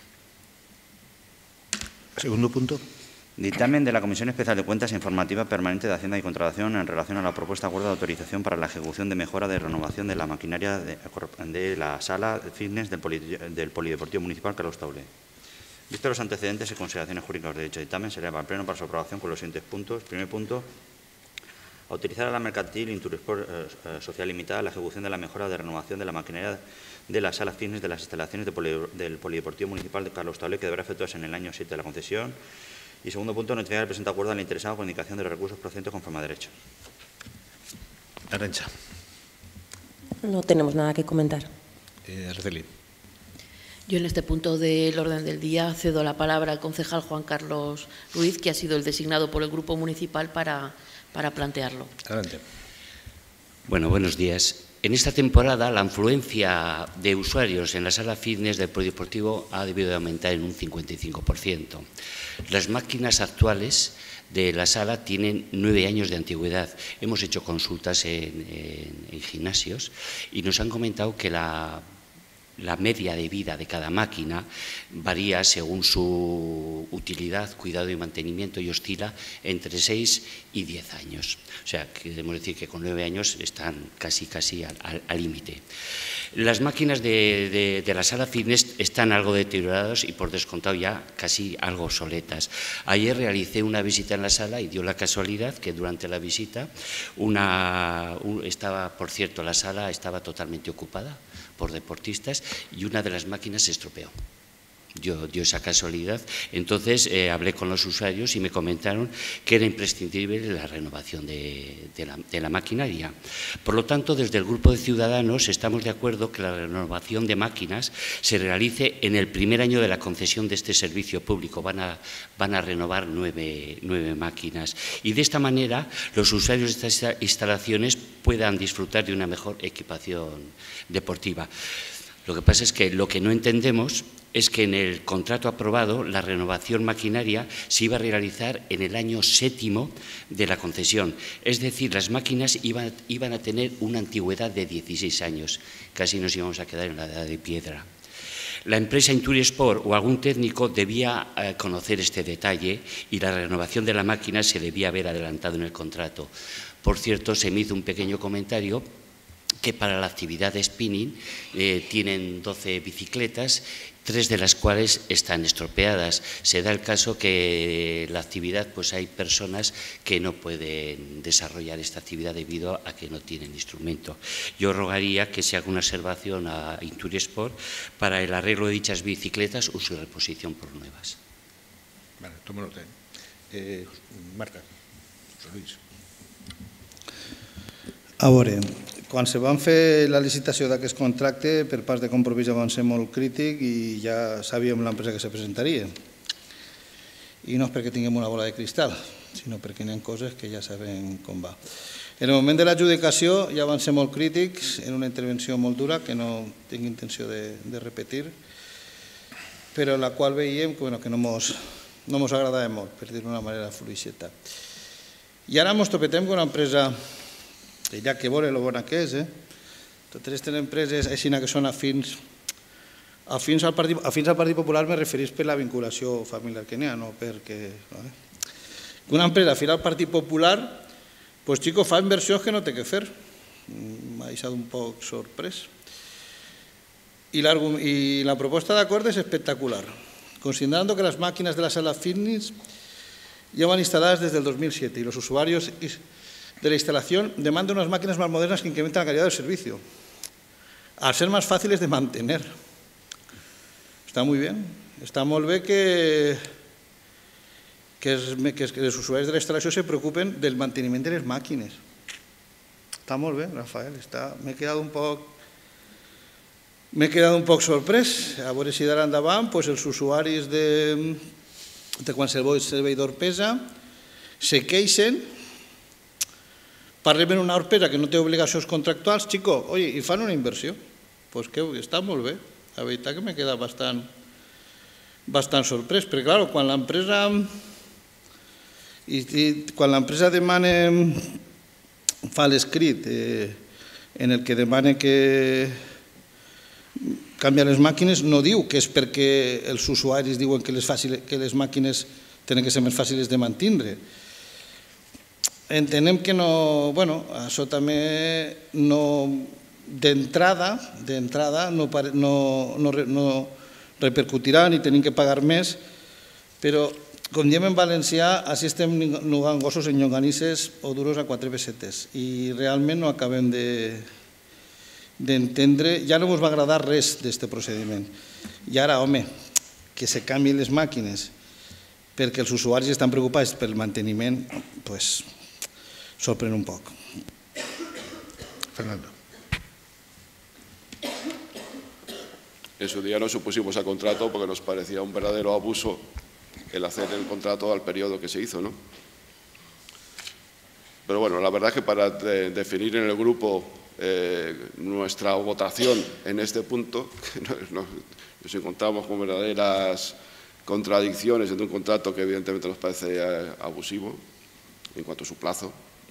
Segundo punto. Dictamen de la Comisión Especial de Cuentas Informativa Permanente de Hacienda y Contratación en relación a la propuesta de acuerdo de autorización para la ejecución de mejora de renovación de la maquinaria de, de la sala de fitness del, poli, del Polideportivo Municipal Carlos Taulé. Vistos los antecedentes y consideraciones jurídicas de dicho dictamen, se eleva al Pleno para su aprobación con los siguientes puntos. Primer punto, autorizar a la Mercantil Intursport eh, Social Limitada la ejecución de la mejora de renovación de la maquinaria de la sala fitness de las instalaciones de poli, del Polideportivo Municipal de Carlos Taulé, que deberá efectuarse en el año siete de la concesión. Y segundo punto, notificar el presente acuerdo al interesado con indicación de los recursos procedentes conforme a derecho. Arantxa. No tenemos nada que comentar. Eh, Araceli. Yo en este punto del orden del día cedo la palabra al concejal Juan Carlos Ruiz, que ha sido el designado por el Grupo Municipal para, para plantearlo. Adelante. Bueno, buenos días. En esta temporada, la afluencia de usuarios en la sala fitness del polideportivo ha debido de aumentar en un cincuenta y cinco por ciento. Las máquinas actuales de la sala tienen nueve años de antigüedad. Hemos hecho consultas en, en, en gimnasios y nos han comentado que la, la media de vida de cada máquina varía según su utilidad, cuidado y mantenimiento y oscila entre seis y diez años. O sea, queremos decir que con nueve años están casi, casi al límite. Las máquinas de, de, de la sala fitness están algo deterioradas y por descontado ya casi algo obsoletas. Ayer realicé una visita en la sala y dio la casualidad que durante la visita una, un, estaba, por cierto, la sala estaba totalmente ocupada por deportistas y una de las máquinas se estropeó. Dio, dio esa casualidad. Entonces eh, hablé con los usuarios y me comentaron que era imprescindible la renovación de, de, la, de la maquinaria. Por lo tanto, desde el Grupo de Ciudadanos estamos de acuerdo que la renovación de máquinas se realice en el primer año de la concesión de este servicio público. Van a, van a renovar nueve, nueve máquinas y de esta manera los usuarios de estas instalaciones puedan disfrutar de una mejor equipación deportiva. Lo que pasa es que lo que no entendemos es que en el contrato aprobado la renovación maquinaria se iba a realizar en el año séptimo de la concesión. Es decir, las máquinas iban, iban a tener una antigüedad de dieciséis años. Casi nos íbamos a quedar en la edad de piedra. La empresa Inturisport o algún técnico debía eh, conocer este detalle y la renovación de la máquina se debía haber adelantado en el contrato. Por cierto, se me hizo un pequeño comentario que para la actividad de spinning eh, tienen doce bicicletas, tres de las cuales están estropeadas. Se da el caso que la actividad, pues hay personas que no pueden desarrollar esta actividad debido a que no tienen instrumento. Yo rogaría que se haga una observación a Inturisport para el arreglo de dichas bicicletas o su reposición por nuevas. Vale, tomo nota. Eh, Marta, José Luis. A veure, quan se van fer la licitació d'aquest contracte, per part de Compromís ja van ser molt crític i ja sabíem l'empresa que se presentaria. I no és perquè tinguem una bola de cristal, sinó perquè hi ha coses que ja sabem com va. En el moment de l'adjudicació ja van ser molt crítics, en una intervenció molt dura, que no tinc intenció de, de repetir, però en la qual veiem que, bueno, que no ens no agradava molt, per dir-ho d'una manera fluixeta. I ara ens topetem amb una empresa que ja que veure el bona que és, eh? Totes aquestes empreses així que són afins, afins, al Partit, afins al Partit Popular me referís per la vinculació familiar que n'hi ha, no perquè... No, eh? Una empresa afins al Partit Popular, pues chico, fa inversions que no té que fer. M'ha deixat un poc sorprès. I la, y la proposta d'acord és espectacular, considerando que las máquinas de la sala fitness llevan instaladas desde el dos mil siete y los usuarios de la instalación demandan unas máquinas más modernas que incrementan la calidad del servicio, al ser más fáciles de mantener. Está muy bien. Está molt bé que, que, es, que, es, que els usuaris de la instal·lació se preocupen del manteniment de les màquines. Està molt bé, Rafael. M'he quedat un poc... M'he quedat un poc sorprès. A veure si d'ara endavant pues, els usuaris de, de qualsevol servidor pesa se queixen, parlem en una orpesa que no té obligacions contractuals, xico, oi, i fan una inversió. Doncs que està molt bé. La veritat que m'he quedat bastant, bastant sorprès, perquè, clar, quan l'empresa i, i quan l'empresa demana, fa l'escrit eh, en el que demana que canvia les màquines, no diu que és perquè els usuaris diuen que les, fàcil, que les màquines tenen que ser més fàcils de mantindre. Entenem que no, bueno, això també no... d'entrada, d'entrada no, no, no, no repercutirà ni tenim que pagar més, però, com diem en valencià, així estem nugant gossos en llonganisses o duros a quatre pessetes i realment no acabem d'entendre, ja no ens va agradar res d'aquest procediment. I ara, home, que se canvien les màquines perquè els usuaris estan preocupats pel manteniment, doncs, sorprèn un poc. Fernando. En su día nos opusimos al contrato porque nos parecía un verdadero abuso el hacer el contrato al periodo que se hizo, ¿no? Pero bueno, la verdad es que para de, definir en el grupo eh, nuestra votación en este punto, que no, no, nos encontramos con verdaderas contradicciones entre un contrato que evidentemente nos parece eh, abusivo en cuanto a su plazo.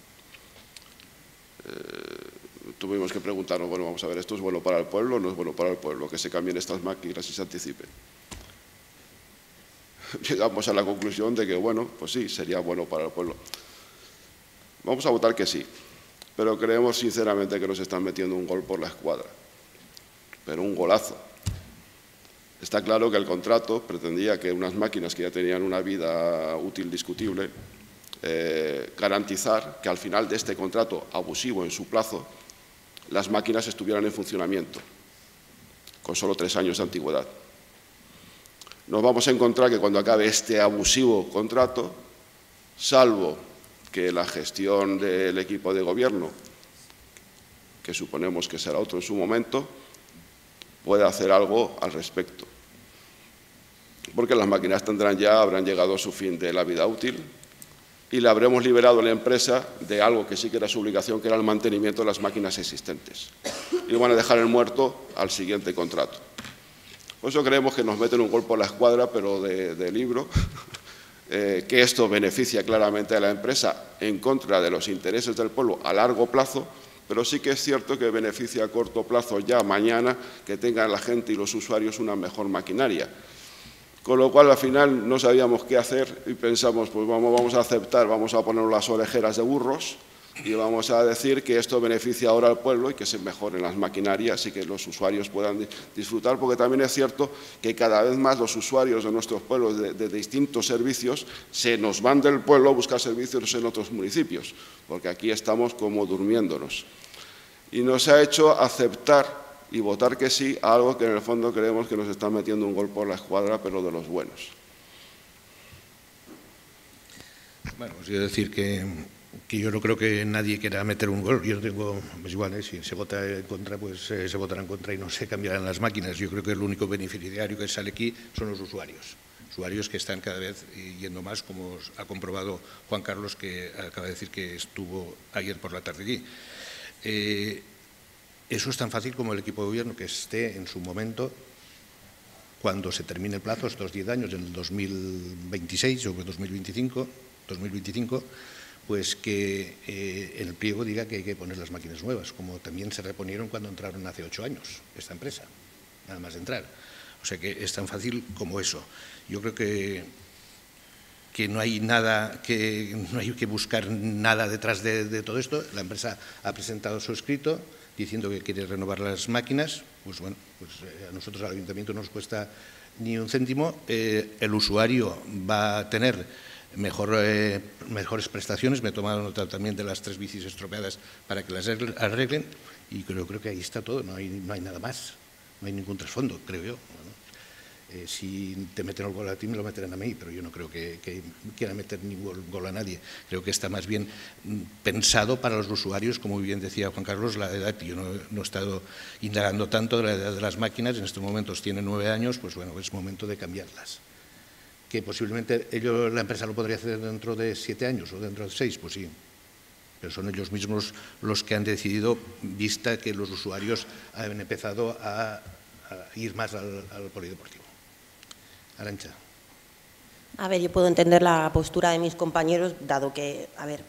Eh, tuvimos que preguntarnos, bueno, vamos a ver, ¿esto es bueno para el pueblo o no es bueno para el pueblo? Que se cambien estas máquinas y se anticipen. Llegamos a la conclusión de que, bueno, pues sí, sería bueno para el pueblo. Vamos a votar que sí, pero creemos sinceramente que nos están metiendo un gol por la escuadra, pero un golazo. Está claro que el contrato pretendía que unas máquinas que ya tenían una vida útil discutible, eh, garantizar que al final de este contrato abusivo en su plazo, las máquinas estuvieran en funcionamiento, con solo tres años de antigüedad. Nos vamos a encontrar que cuando acabe este abusivo contrato, salvo que la gestión del equipo de gobierno, que suponemos que será otro en su momento, pueda hacer algo al respecto. Porque las máquinas tendrán ya, habrán llegado a su fin de la vida útil y le habremos liberado a la empresa de algo que sí que era su obligación, que era el mantenimiento de las máquinas existentes. Y van a dejar el muerto al siguiente contrato. Por eso creemos que nos meten un golpe a la escuadra, pero de, de libro, eh, que esto beneficia claramente a la empresa en contra de los intereses del pueblo a largo plazo, pero sí que es cierto que beneficia a corto plazo ya mañana que tengan la gente y los usuarios una mejor maquinaria. Con lo cual, al final, no sabíamos qué hacer y pensamos, pues vamos, vamos a aceptar, vamos a poner las orejeras de burros y vamos a decir que esto beneficia ahora al pueblo y que se mejoren las maquinarias y que los usuarios puedan disfrutar, porque también es cierto que cada vez más los usuarios de nuestros pueblos de, de distintos servicios se nos van del pueblo a buscar servicios en otros municipios, porque aquí estamos como durmiéndonos. Y nos ha hecho aceptar y votar que sí a algo que en el fondo creemos que nos están metiendo un gol por la escuadra, pero de los buenos. Bueno, os quiero decir que, que yo no creo que nadie quiera meter un gol. Yo no tengo, pues igual, ¿eh? Si se vota en contra, pues eh, se votará en contra y no se cambiarán las máquinas. Yo creo que el único beneficiario que sale aquí son los usuarios. Usuarios que están cada vez yendo más, como ha comprobado Juan Carlos, que acaba de decir que estuvo ayer por la tarde allí. Eh, Eso es tan fácil como el equipo de gobierno que esté en su momento, cuando se termine el plazo, estos diez años, en el dos mil veintiséis o dos mil veinticinco, dos mil veinticinco, pues que eh, en el pliego diga que hay que poner las máquinas nuevas, como también se reponieron cuando entraron hace ocho años esta empresa, nada más de entrar. O sea que es tan fácil como eso. Yo creo que, que no hay nada, que no hay que buscar nada detrás de, de todo esto. La empresa ha presentado su escrito diciendo que quiere renovar las máquinas. Pues bueno, pues a nosotros al ayuntamiento no nos cuesta ni un céntimo. Eh, el usuario va a tener mejor, eh, mejores prestaciones. Me he tomado nota también de las tres bicis estropeadas para que las arreglen y creo, creo que ahí está todo, no hay, no hay nada más, no hay ningún trasfondo, creo yo. Bueno, eh, si te meten el gol a ti, me lo meterán a mí, pero yo no creo que, que quiera meter ningún gol a nadie. Creo que está más bien pensado para los usuarios, como bien decía Juan Carlos, la edad. Yo no, no he estado indagando tanto de la edad de las máquinas, en estos momentos tienen nueve años, pues bueno, es momento de cambiarlas. Que posiblemente ellos, la empresa lo podría hacer dentro de siete años o dentro de seis, pues sí. Pero son ellos mismos los que han decidido, vista que los usuarios han empezado a, a ir más al, al polideportivo. Arantxa. A ver, yo puedo entender la postura de mis compañeros, dado que, a ver,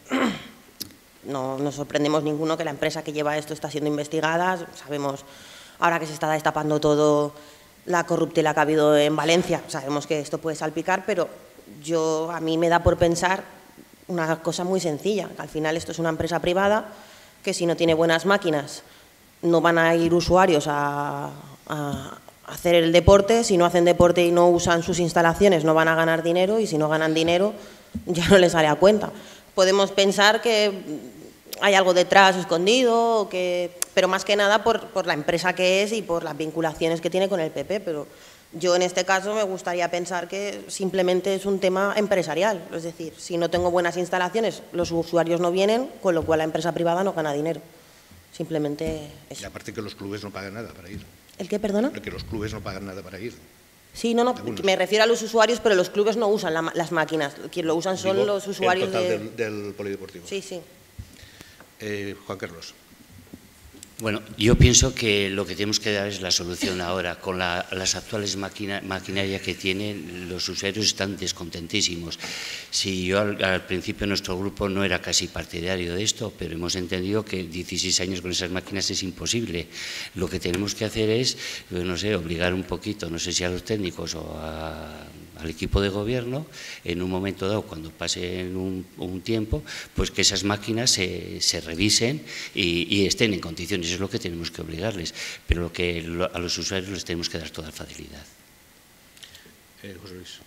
no nos sorprendemos ninguno que la empresa que lleva esto está siendo investigada. Sabemos, ahora que se está destapando todo, la corruptela que ha habido en Valencia, sabemos que esto puede salpicar, pero yo, a mí me da por pensar una cosa muy sencilla, que al final esto es una empresa privada, que si no tiene buenas máquinas no van a ir usuarios a, a hacer el deporte, si no hacen deporte y no usan sus instalaciones no van a ganar dinero y si no ganan dinero ya no les sale a cuenta. Podemos pensar que hay algo detrás escondido, o que, pero más que nada por, por la empresa que es y por las vinculaciones que tiene con el P P, pero yo en este caso me gustaría pensar que simplemente es un tema empresarial, es decir, si no tengo buenas instalaciones los usuarios no vienen, con lo cual la empresa privada no gana dinero, simplemente eso. Y aparte que los clubes no pagan nada para ir. ¿El qué, perdona? Que los clubes no pagan nada para ir. Sí, no, no, me refiero a los usuarios, pero los clubes no usan la, las máquinas, quien lo usan son Digo, los usuarios el total de... del, del polideportivo. Sí, sí. Eh, Juan Carlos. Bueno, yo pienso que lo que tenemos que dar es la solución ahora. Con la, las actuales maquina, maquinaria que tienen, los usuarios están descontentísimos. Si yo al, al principio nuestro grupo no era casi partidario de esto, pero hemos entendido que dieciséis años con esas máquinas es imposible. Lo que tenemos que hacer es, no sé, obligar un poquito, no sé si a los técnicos o a, al equipo de gobierno, en un momento dado, cuando pase un, un tiempo, pues que esas máquinas se, se revisen y, y estén en condiciones. Eso es lo que tenemos que obligarles, pero lo que lo, a los usuarios les tenemos que dar toda facilidad. Eh, José Luis.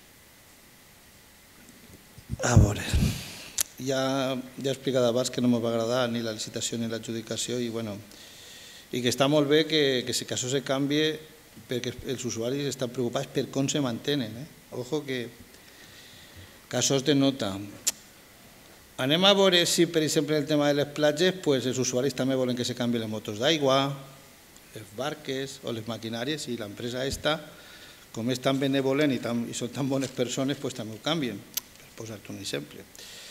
A veure, ja, ja he explicat abans que no ens va agradar ni la licitació ni l'adjudicació i, bueno, i que està molt bé que, que si que això se canvie perquè els usuaris estan preocupats per com se mantenen. Eh? Ojo que, que això es denota. Anem a veure si, per exemple, en el tema de les platges, pues, els usuaris també volen que se canvien les motos d'aigua, les barques o les maquinàries, i l'empresa esta, com és tan benevolent i, tan, i són tan bones persones, pues, també ho canvien, per posar-te un exemple.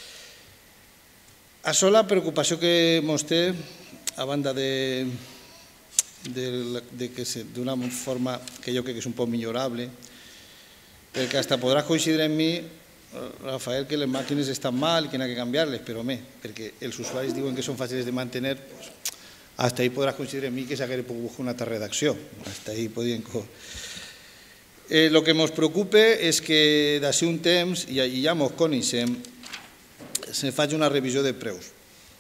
Això la preocupació que ens té, a banda de, de, de que d'una forma que jo crec que és un poc millorable, perquè hasta podràs coincidir en mi, Rafael, que les màquines estan mal i que n'ha que canviar-les, però home, perquè els usuaris diuen que són fàcils de mantenir, pues, hasta ahí podràs coincidir en mi que s'hagués pogut buscar una altra redacció. Hasta ahí podien... Eh, lo que ens preocupa és que d'ací un temps, i ja ens coneixem, se faci una revisió de preus.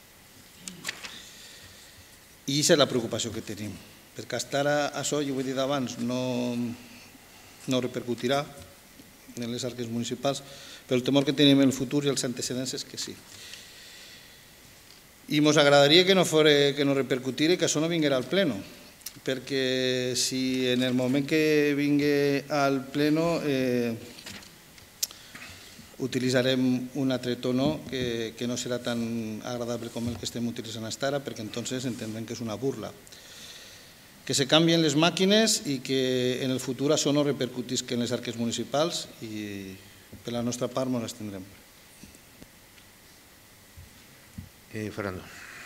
I aquesta és la preocupació que tenim, perquè fins ara això, jo ho he dit abans, no, no repercutirà en les arques municipals, però el temor que tenim en el futur i els antecedents és que sí. I ens agradaria que no, fora, que no repercutira i que això no vinguera al pleno, perquè si en el moment que vingui al pleno eh, utilitzarem un altre tono que, que no serà tan agradable com el que estem utilitzant fins ara, perquè entonces entendrem que és una burla. Que se canvien les màquines i que en el futur això no repercutisca en les arques municipals i per la nostra part ens abstindrem. Eh, Fernando.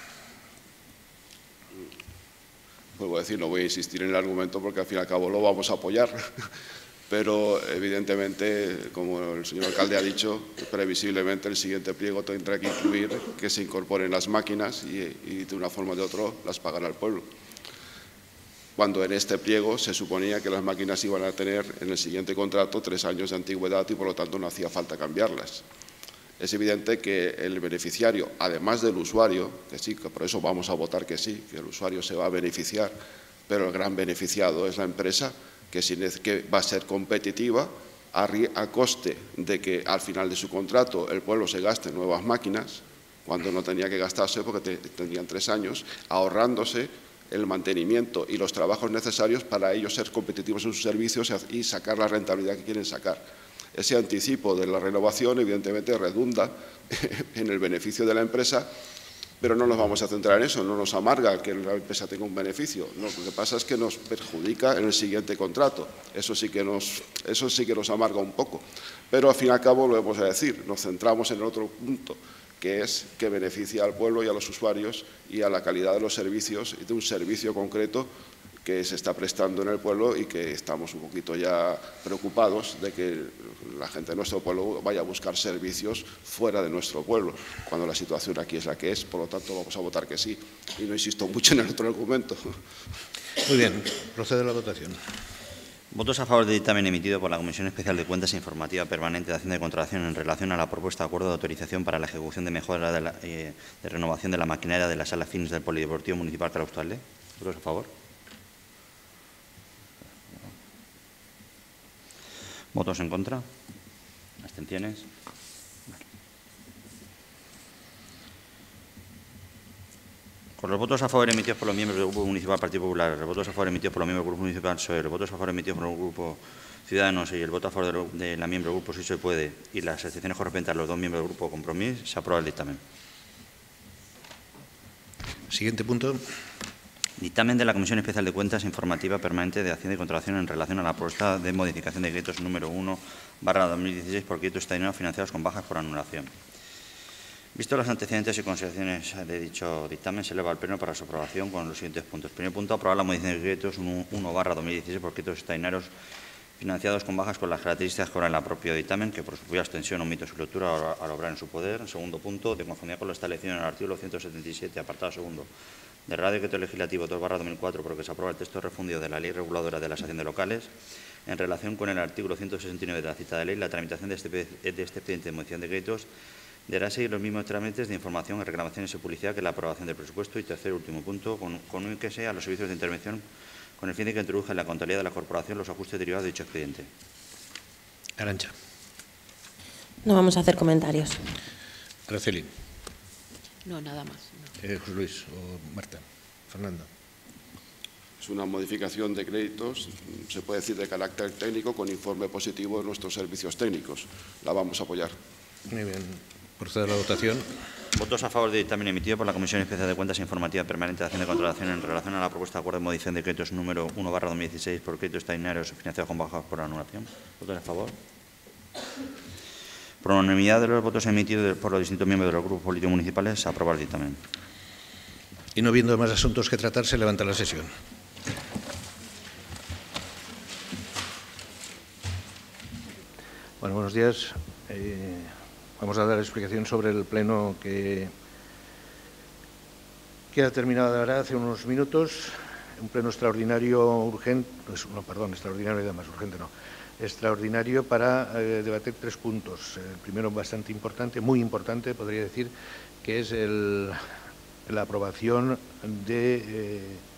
Vuelvo a decir, no voy a insistir en el argumento porque al fin y al cabo lo vamos a apoyar, pero evidentemente, como el señor alcalde ha dicho, previsiblemente el siguiente pliego tendrá que incluir que se incorporen las máquinas y, y de una forma o de otra las pagará el pueblo. Cuando en este pliego se suponía que las máquinas iban a tener en el siguiente contrato tres años de antigüedad y por lo tanto no hacía falta cambiarlas. Es evidente que el beneficiario, además del usuario, que sí, que por eso vamos a votar que sí, que el usuario se va a beneficiar, pero el gran beneficiado es la empresa, que, que va a ser competitiva a, a coste de que al final de su contrato el pueblo se gaste en nuevas máquinas, cuando no tenía que gastarse porque te, tenían tres años, ahorrándose el mantenimiento y los trabajos necesarios para ellos ser competitivos en sus servicios y sacar la rentabilidad que quieren sacar. Ese anticipo de la renovación evidentemente redunda en el beneficio de la empresa, pero no nos vamos a centrar en eso, no nos amarga que la empresa tenga un beneficio, no, lo que pasa es que nos perjudica en el siguiente contrato, eso sí que nos, eso sí que nos amarga un poco, pero al fin y al cabo lo vamos a decir, nos centramos en el otro punto, que es que beneficia al pueblo y a los usuarios y a la calidad de los servicios y de un servicio concreto que se está prestando en el pueblo y que estamos un poquito ya preocupados de que la gente de nuestro pueblo vaya a buscar servicios fuera de nuestro pueblo, cuando la situación aquí es la que es, por lo tanto vamos a votar que sí. Y no insisto mucho en el otro argumento. Muy bien, procede la votación. Votos a favor del dictamen emitido por la Comisión Especial de Cuentas e Informativa Permanente de Hacienda y Contratación en relación a la propuesta de acuerdo de autorización para la ejecución de mejora de, la, eh, de renovación de la maquinaria de la Sala Fines del Polideportivo Municipal Clausturalde. ¿Votos a favor? ¿Votos en contra? ¿Abstenciones? Con los votos a favor emitidos por los miembros del Grupo Municipal Partido Popular, los votos a favor emitidos por los miembros del Grupo Municipal P S O E, los votos a favor emitidos por el Grupo Ciudadanos y el voto a favor de la miembro del Grupo Sí Se Puede y las excepciones correspondientes a los dos miembros del Grupo Compromís, se aprueba el dictamen. Siguiente punto. Dictamen de la Comisión Especial de Cuentas Informativa Permanente de Hacienda y Contratación en relación a la propuesta de modificación de créditos número uno barra dos mil dieciséis por créditos extraordinarios financiados con bajas por anulación. Visto los antecedentes y consideraciones de dicho dictamen, se eleva al Pleno para su aprobación con los siguientes puntos. Primer punto, aprobar la modificación de decretos uno barra dos mil dieciséis por créditos extraordinarios financiados con bajas con las características que obran el propio dictamen, que por su propia extensión omite su lectura al obrar en su poder. Segundo punto, de conformidad con lo establecido en el artículo ciento setenta y siete, apartado segundo, del Real Decreto Legislativo dos barra dos mil cuatro, por el que se aprueba el texto refundido de la Ley Reguladora de las Haciendas Locales, en relación con el artículo ciento sesenta y nueve de la citada ley, la tramitación de este, de este expediente de modificación de créditos deberá seguir los mismos trámites de información, reclamaciones y publicidad que la aprobación del presupuesto. Y tercer y último punto, con, con un que sea a los servicios de intervención con el fin de que introduzca en la contabilidad de la corporación los ajustes derivados de dicho expediente. Arantxa. No vamos a hacer comentarios. Araceli. No, nada más. No. Eh, José Luis o Marta. Fernando. Es una modificación de créditos, se puede decir de carácter técnico, con informe positivo de nuestros servicios técnicos. La vamos a apoyar. Muy bien. Procede a la votación. Votos a favor del dictamen emitido por la Comisión Especial de Cuentas Informativa Permanente de Hacienda y Contratación en relación a la propuesta de acuerdo de modificación de decretos número uno barra dos mil dieciséis por créditos extraordinarios financiados con bajas por anulación. ¿Votos a favor? Por unanimidad de los votos emitidos por los distintos miembros de los grupos políticos municipales, se aprueba el dictamen. Y no habiendo más asuntos que tratar, se levanta la sesión. Bueno, buenos días. Eh, vamos a dar explicación sobre el pleno que, que ha terminado ahora hace unos minutos. Un pleno extraordinario urgente, no, perdón, extraordinario y además urgente no, extraordinario para eh, debatir tres puntos. El primero bastante importante, muy importante, podría decir, que es el, la aprobación de... Eh,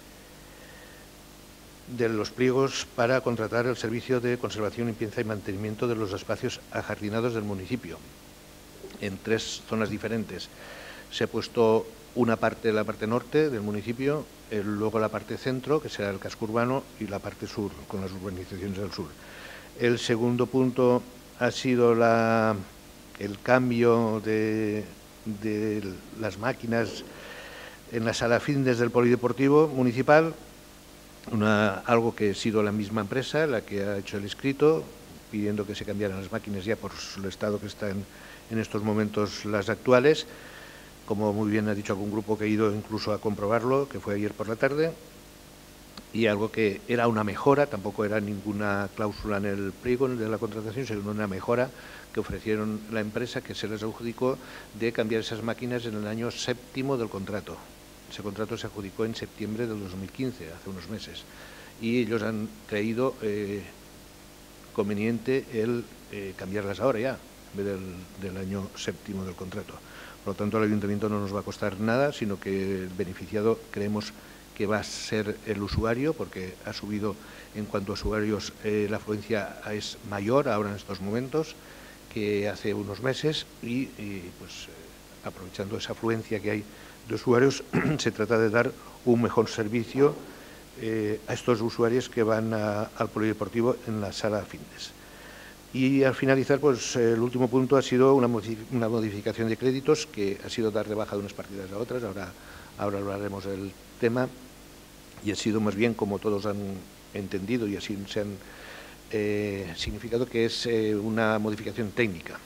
de los pliegos para contratar el servicio de conservación, limpieza y mantenimiento de los espacios ajardinados del municipio en tres zonas diferentes. Se ha puesto una parte, la parte norte del municipio, eh, luego la parte centro, que será el casco urbano, y la parte sur, con las urbanizaciones del sur. El segundo punto ha sido la, el cambio de, de las máquinas en la sala fitness del polideportivo municipal. Una, algo que ha sido la misma empresa la que ha hecho el escrito, pidiendo que se cambiaran las máquinas ya por el estado que están en estos momentos las actuales. Como muy bien ha dicho algún grupo que ha ido incluso a comprobarlo, que fue ayer por la tarde, y algo que era una mejora, tampoco era ninguna cláusula en el pliego de la contratación, sino una mejora que ofrecieron la empresa, que se les adjudicó, de cambiar esas máquinas en el año séptimo del contrato. Ese contrato se adjudicó en septiembre del dos mil quince, hace unos meses, y ellos han creído eh, conveniente el eh, cambiarlas ahora ya, en vez del, del año séptimo del contrato. Por lo tanto, al ayuntamiento no nos va a costar nada, sino que el beneficiado creemos que va a ser el usuario, porque ha subido en cuanto a usuarios, eh, la afluencia es mayor ahora en estos momentos que hace unos meses, y, y pues eh, aprovechando esa afluencia que hay de usuarios, se trata de dar un mejor servicio eh, a estos usuarios que van a, al polideportivo en la sala fitness. Y al finalizar, pues el último punto ha sido una, una modificación de créditos, que ha sido dar de baja de unas partidas a otras. Ahora, ahora hablaremos del tema, y ha sido más bien, como todos han entendido y así se han eh, significado, que es eh, una modificación técnica.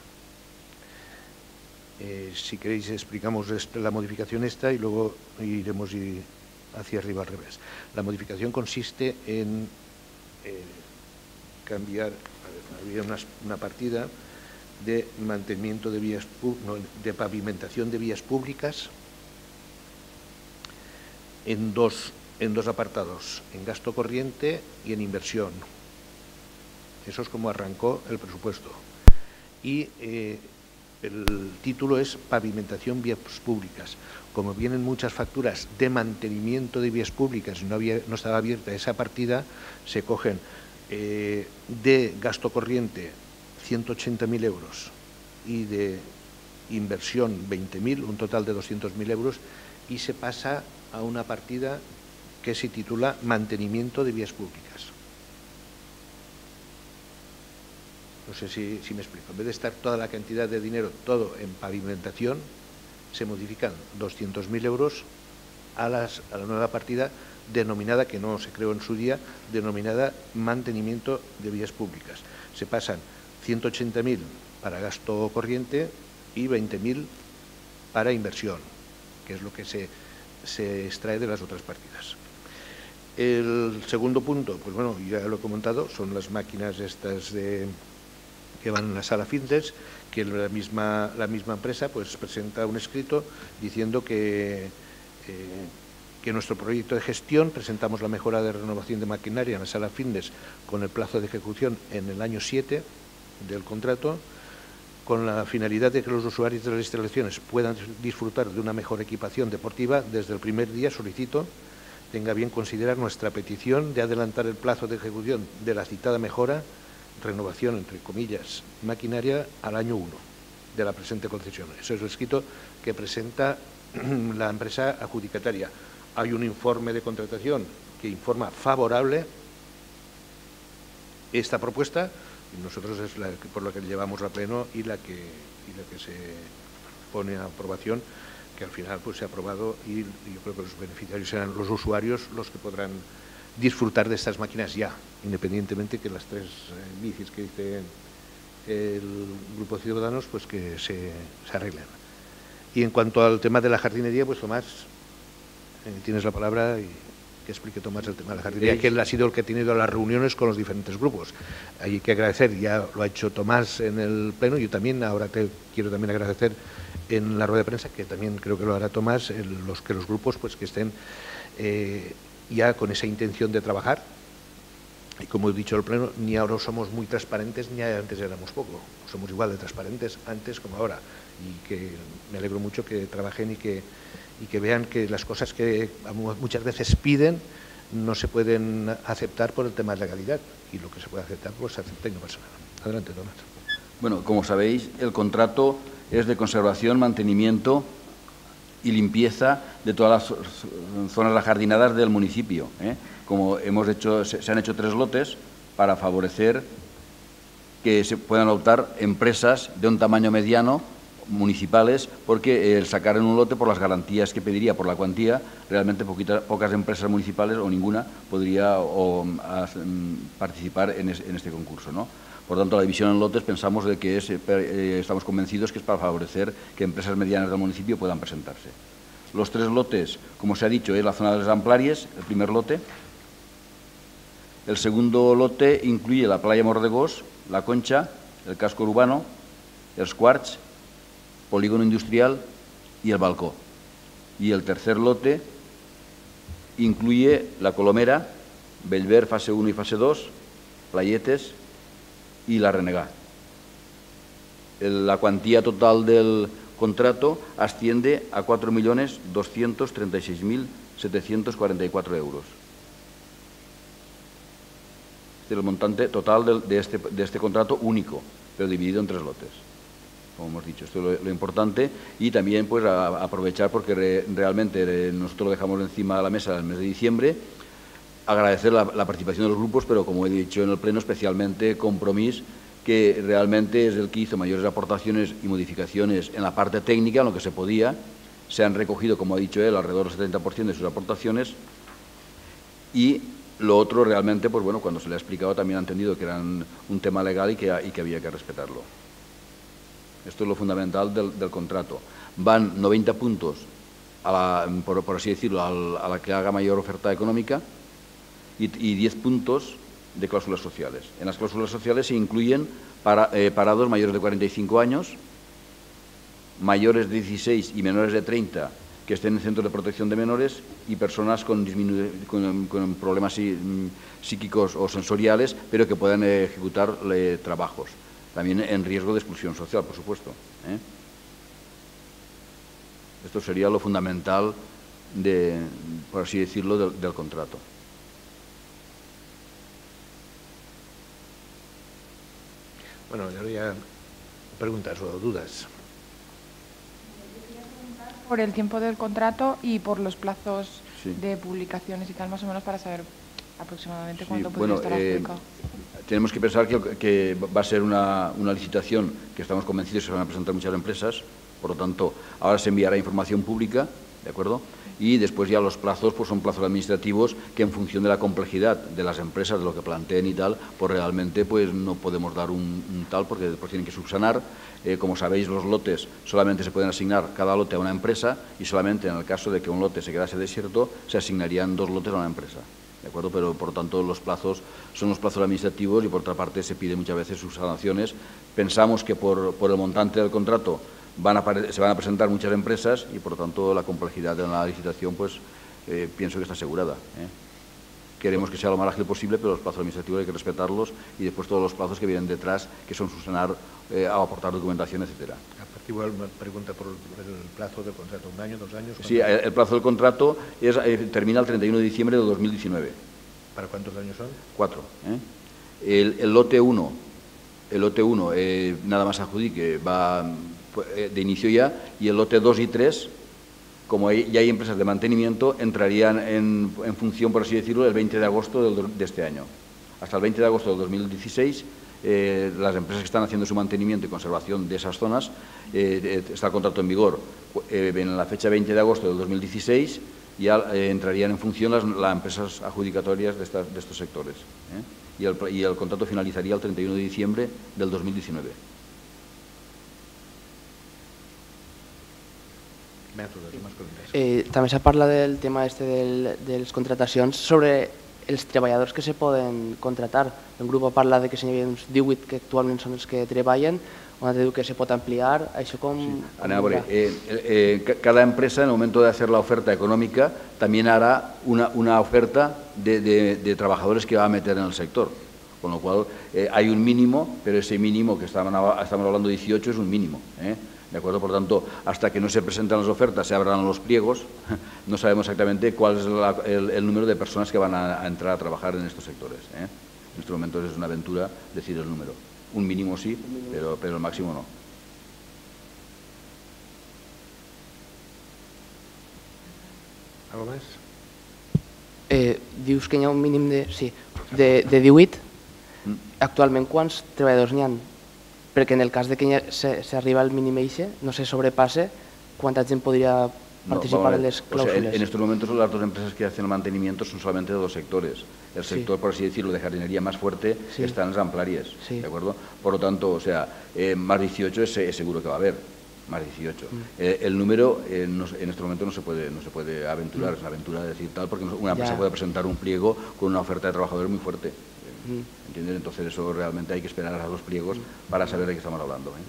Eh, si queréis explicamos la modificación esta y luego iremos y hacia arriba al revés. La modificación consiste en eh, cambiar, ver, había una, una partida de mantenimiento de vías, no, de pavimentación de vías públicas en dos, en dos apartados, en gasto corriente y en inversión. Eso es como arrancó el presupuesto. Y eh, el título es Pavimentación Vías Públicas. Como vienen muchas facturas de mantenimiento de vías públicas y no, había, no estaba abierta esa partida, se cogen eh, de gasto corriente ciento ochenta mil euros y de inversión veinte mil, un total de doscientos mil euros, y se pasa a una partida que se titula Mantenimiento de Vías Públicas. No sé si, si me explico. En vez de estar toda la cantidad de dinero, todo en pavimentación, se modifican doscientos mil euros a, las, a la nueva partida denominada, que no se creó en su día, denominada Mantenimiento de Vías Públicas. Se pasan ciento ochenta mil para gasto corriente y veinte mil para inversión, que es lo que se, se extrae de las otras partidas. El segundo punto, pues bueno, ya lo he comentado, son las máquinas estas de, que van en la sala fitness, que la misma, la misma empresa pues presenta un escrito diciendo que, eh, que nuestro proyecto de gestión presentamos la mejora de renovación de maquinaria en la sala fitness con el plazo de ejecución en el año siete del contrato, con la finalidad de que los usuarios de las instalaciones puedan disfrutar de una mejor equipación deportiva. Desde el primer día solicito tenga bien considerar nuestra petición de adelantar el plazo de ejecución de la citada mejora, renovación, entre comillas, maquinaria, al año uno de la presente concesión. Eso es el escrito que presenta la empresa adjudicataria. Hay un informe de contratación que informa favorable esta propuesta, y nosotros es la que, por la que llevamos a pleno y la que, y la que se pone a aprobación, que al final pues se ha aprobado, y yo creo que los beneficiarios serán los usuarios los que podrán disfrutar de estas máquinas ya, independientemente que las tres eh, bicis que dice el Grupo de Ciudadanos pues que se, se arreglen. Y en cuanto al tema de la jardinería, pues Tomás, eh, tienes la palabra y que explique Tomás el tema de la jardinería, que él ha sido el que ha tenido las reuniones con los diferentes grupos. Hay que agradecer, ya lo ha hecho Tomás en el pleno, yo también, ahora te quiero también agradecer en la rueda de prensa, que también creo que lo hará Tomás, el, los que los grupos pues que estén eh, ya con esa intención de trabajar. Y como he dicho en el pleno, ni ahora somos muy transparentes, ni antes éramos poco. Somos igual de transparentes antes como ahora. Y que me alegro mucho que trabajen y que, y que vean que las cosas que muchas veces piden no se pueden aceptar por el tema de legalidad. Y lo que se puede aceptar, pues se acepta y no pasa nada. Adelante, Tomás. Bueno, como sabéis, el contrato es de conservación, mantenimiento y limpieza de todas las zonas ajardinadas del municipio, ¿eh? Como hemos hecho, se, se han hecho tres lotes para favorecer que se puedan optar empresas de un tamaño mediano, municipales, porque el sacar en un lote, por las garantías que pediría, por la cuantía, realmente poquita, pocas empresas municipales o ninguna podría o, a, participar en, es, en este concurso, ¿no? Por tanto, la división en lotes pensamos de que es, eh, estamos convencidos que es para favorecer que empresas medianas del municipio puedan presentarse. Los tres lotes, como se ha dicho, es la zona de las Amplàries, el primer lote. El segundo lote incluye la playa Mordegós, la Concha, el casco urbano, els Quarts, polígono industrial y el Balcó. Y el tercer lote incluye la Colomera, Bellver fase uno y fase dos, Playetes y la Renegá. La cuantía total del contrato asciende a cuatro millones doscientos treinta y seis mil setecientos cuarenta y cuatro euros. Este es el montante total de, de, este, de este contrato único, pero dividido en tres lotes. Como hemos dicho, esto es lo, lo importante, y también pues a, a aprovechar porque re, realmente re, nosotros lo dejamos encima de la mesa el mes de diciembre, agradecer la, la participación de los grupos, pero como he dicho en el pleno, especialmente Compromís, que realmente es el que hizo mayores aportaciones y modificaciones en la parte técnica, en lo que se podía. Se han recogido, como ha dicho él, alrededor del setenta por ciento de sus aportaciones, y lo otro realmente, pues bueno, cuando se le ha explicado también ha entendido que era un tema legal y que, y que había que respetarlo. Esto es lo fundamental del, del contrato. Van noventa puntos, a la, por, por así decirlo, al, a la que haga mayor oferta económica, y, y diez puntos de cláusulas sociales. En las cláusulas sociales se incluyen para, eh, parados mayores de cuarenta y cinco años, mayores de dieciséis y menores de treinta que estén en centros de protección de menores, y personas con, con, con problemas psíquicos o sensoriales, pero que puedan ejecutar eh, trabajos. También en riesgo de exclusión social, por supuesto, ¿eh? Esto sería lo fundamental, de, por así decirlo, del, del contrato. Bueno, ya habría preguntas o dudas. Por el tiempo del contrato y por los plazos sí. de publicaciones y tal, más o menos, para saber aproximadamente sí, cuánto bueno, podría estar eh, adjudicado. Tenemos que pensar que, que va a ser una, una licitación que estamos convencidos que se van a presentar muchas empresas, por lo tanto, ahora se enviará información pública ¿de acuerdo? Y después ya los plazos pues son plazos administrativos que en función de la complejidad de las empresas, de lo que planteen y tal, pues realmente pues no podemos dar un, un tal porque después tienen que subsanar. Eh, como sabéis, los lotes solamente se pueden asignar cada lote a una empresa y solamente en el caso de que un lote se quedase desierto se asignarían dos lotes a una empresa. ¿De acuerdo? Pero, por tanto, los plazos son los plazos administrativos y, por otra parte, se pide muchas veces subsanaciones. Pensamos que por, por el montante del contrato van a, se van a presentar muchas empresas y, por tanto, la complejidad de la licitación, pues, eh, pienso que está asegurada, ¿eh? Queremos que sea lo más ágil posible, pero los plazos administrativos hay que respetarlos y después todos los plazos que vienen detrás, que son subsanar, eh, aportar documentación, etcétera. Igual una pregunta por el plazo del contrato, ¿un año, dos años? Sí, el, el plazo del contrato es, eh, termina el treinta y uno de diciembre de dos mil diecinueve. ¿Para cuántos años son? Cuatro. ¿eh? El, el lote uno, el lote uno eh, nada más adjudique, va eh, de inicio ya, y el lote dos y tres, como hay, ya hay empresas de mantenimiento, entrarían en, en función, por así decirlo, el veinte de agosto del, de este año. Hasta el veinte de agosto del dos mil dieciséis, eh, las empresas que están haciendo su mantenimiento y conservación de esas zonas, eh, está el contrato en vigor. Eh, en la fecha veinte de agosto del dos mil dieciséis ya eh, entrarían en función las, las empresas adjudicatorias de, estas, de estos sectores. ¿eh? Y, el, y el contrato finalizaría el treinta y uno de diciembre del dos mil diecinueve. Eh, també s'ha parlat del tema este del, de les contratacions sobre els treballadors que se poden contratar. El grup ha parlat de que n'hi havia uns divuit que actualment són els que treballen, un altre diu que se pot ampliar. Això com... Sí. Anem a veure, eh, eh, cada empresa en el momento de hacer la oferta económica también hará una, una oferta de, de, de trabajadores que va a meter en el sector. Con lo cual eh, hay un mínimo, pero ese mínimo que estamos, estamos hablando de dieciocho es un mínimo, ¿eh? ¿De acuerdo? Por tanto, hasta que no se presentan las ofertas, se abran los pliegos, no sabemos exactamente cuál es la, el, el número de personas que van a, a entrar a trabajar en estos sectores, ¿eh? En estos momentos es una aventura decir el número. Un mínimo sí, pero, pero el máximo no. ¿Algo más? Eh, dius que hi ha un mínim de, sí, de, de divuit. Actualment, quants treballadors n'hi ha? Perquè en el cas de que s'arriba al mínim eixe, no se sobrepase, ¿cuánta gente podría participar no, en las cláusulas? O sea, en, en estos momentos las dos empresas que hacen el mantenimiento son solamente de dos sectores. El sector, sí, por así decirlo, de jardinería más fuerte, sí, está en las amplarias, sí, ¿de acuerdo? Por lo tanto, o sea, eh, más dieciocho es, es seguro que va a haber, más dieciocho. Mm. Eh, el número eh, no, en este momento no se puede, no se puede aventurar, mm. es una aventura de decir tal, porque una empresa ya puede presentar un pliego con una oferta de trabajadores muy fuerte. ¿Entiendes? Entonces eso realmente hay que esperar a los pliegos para saber de qué estamos hablando, ¿eh?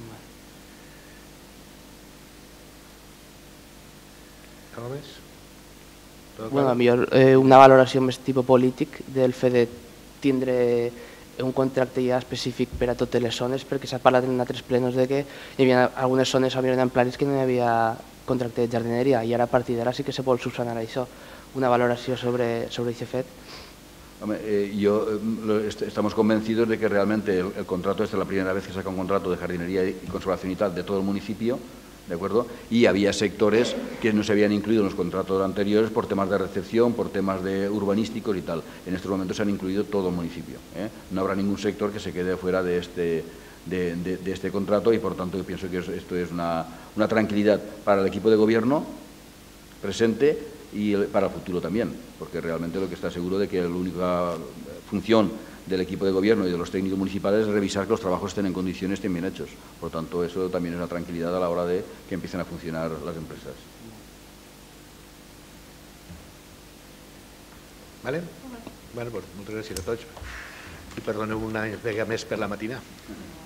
¿Algo més? Bueno, a millor eh, una valoració més tipus polític del fet de tindre un contracte ja específic per a totes les zones, perquè s'ha parlat en altres plenos de que hi havia algunes zones amplàries que no hi havia contracte de jardineria i ara a partir d'ara sí que se vol subsanar això. Una valoració sobre aquest fet. Hombre, eh, yo, eh, est estamos convencidos de que realmente el, el contrato, esta es la primera vez que saca un contrato de jardinería y conservación y tal de todo el municipio, ¿de acuerdo? Y había sectores que no se habían incluido en los contratos anteriores por temas de recepción, por temas de urbanísticos y tal. En estos momentos se han incluido todo el municipio, ¿eh? No habrá ningún sector que se quede fuera de este, de, de, de este contrato y, por tanto, yo pienso que esto es una, una tranquilidad para el equipo de gobierno presente y para el futuro también, porque realmente lo que está seguro de que la única función del equipo de gobierno y de los técnicos municipales es revisar que los trabajos estén en condiciones, estén bien hechos. Por tanto, eso también es una tranquilidad a la hora de que empiecen a funcionar las empresas. Vale? Bueno, pues moltes gràcies a tots. I perdoneu una vegada més per la matina.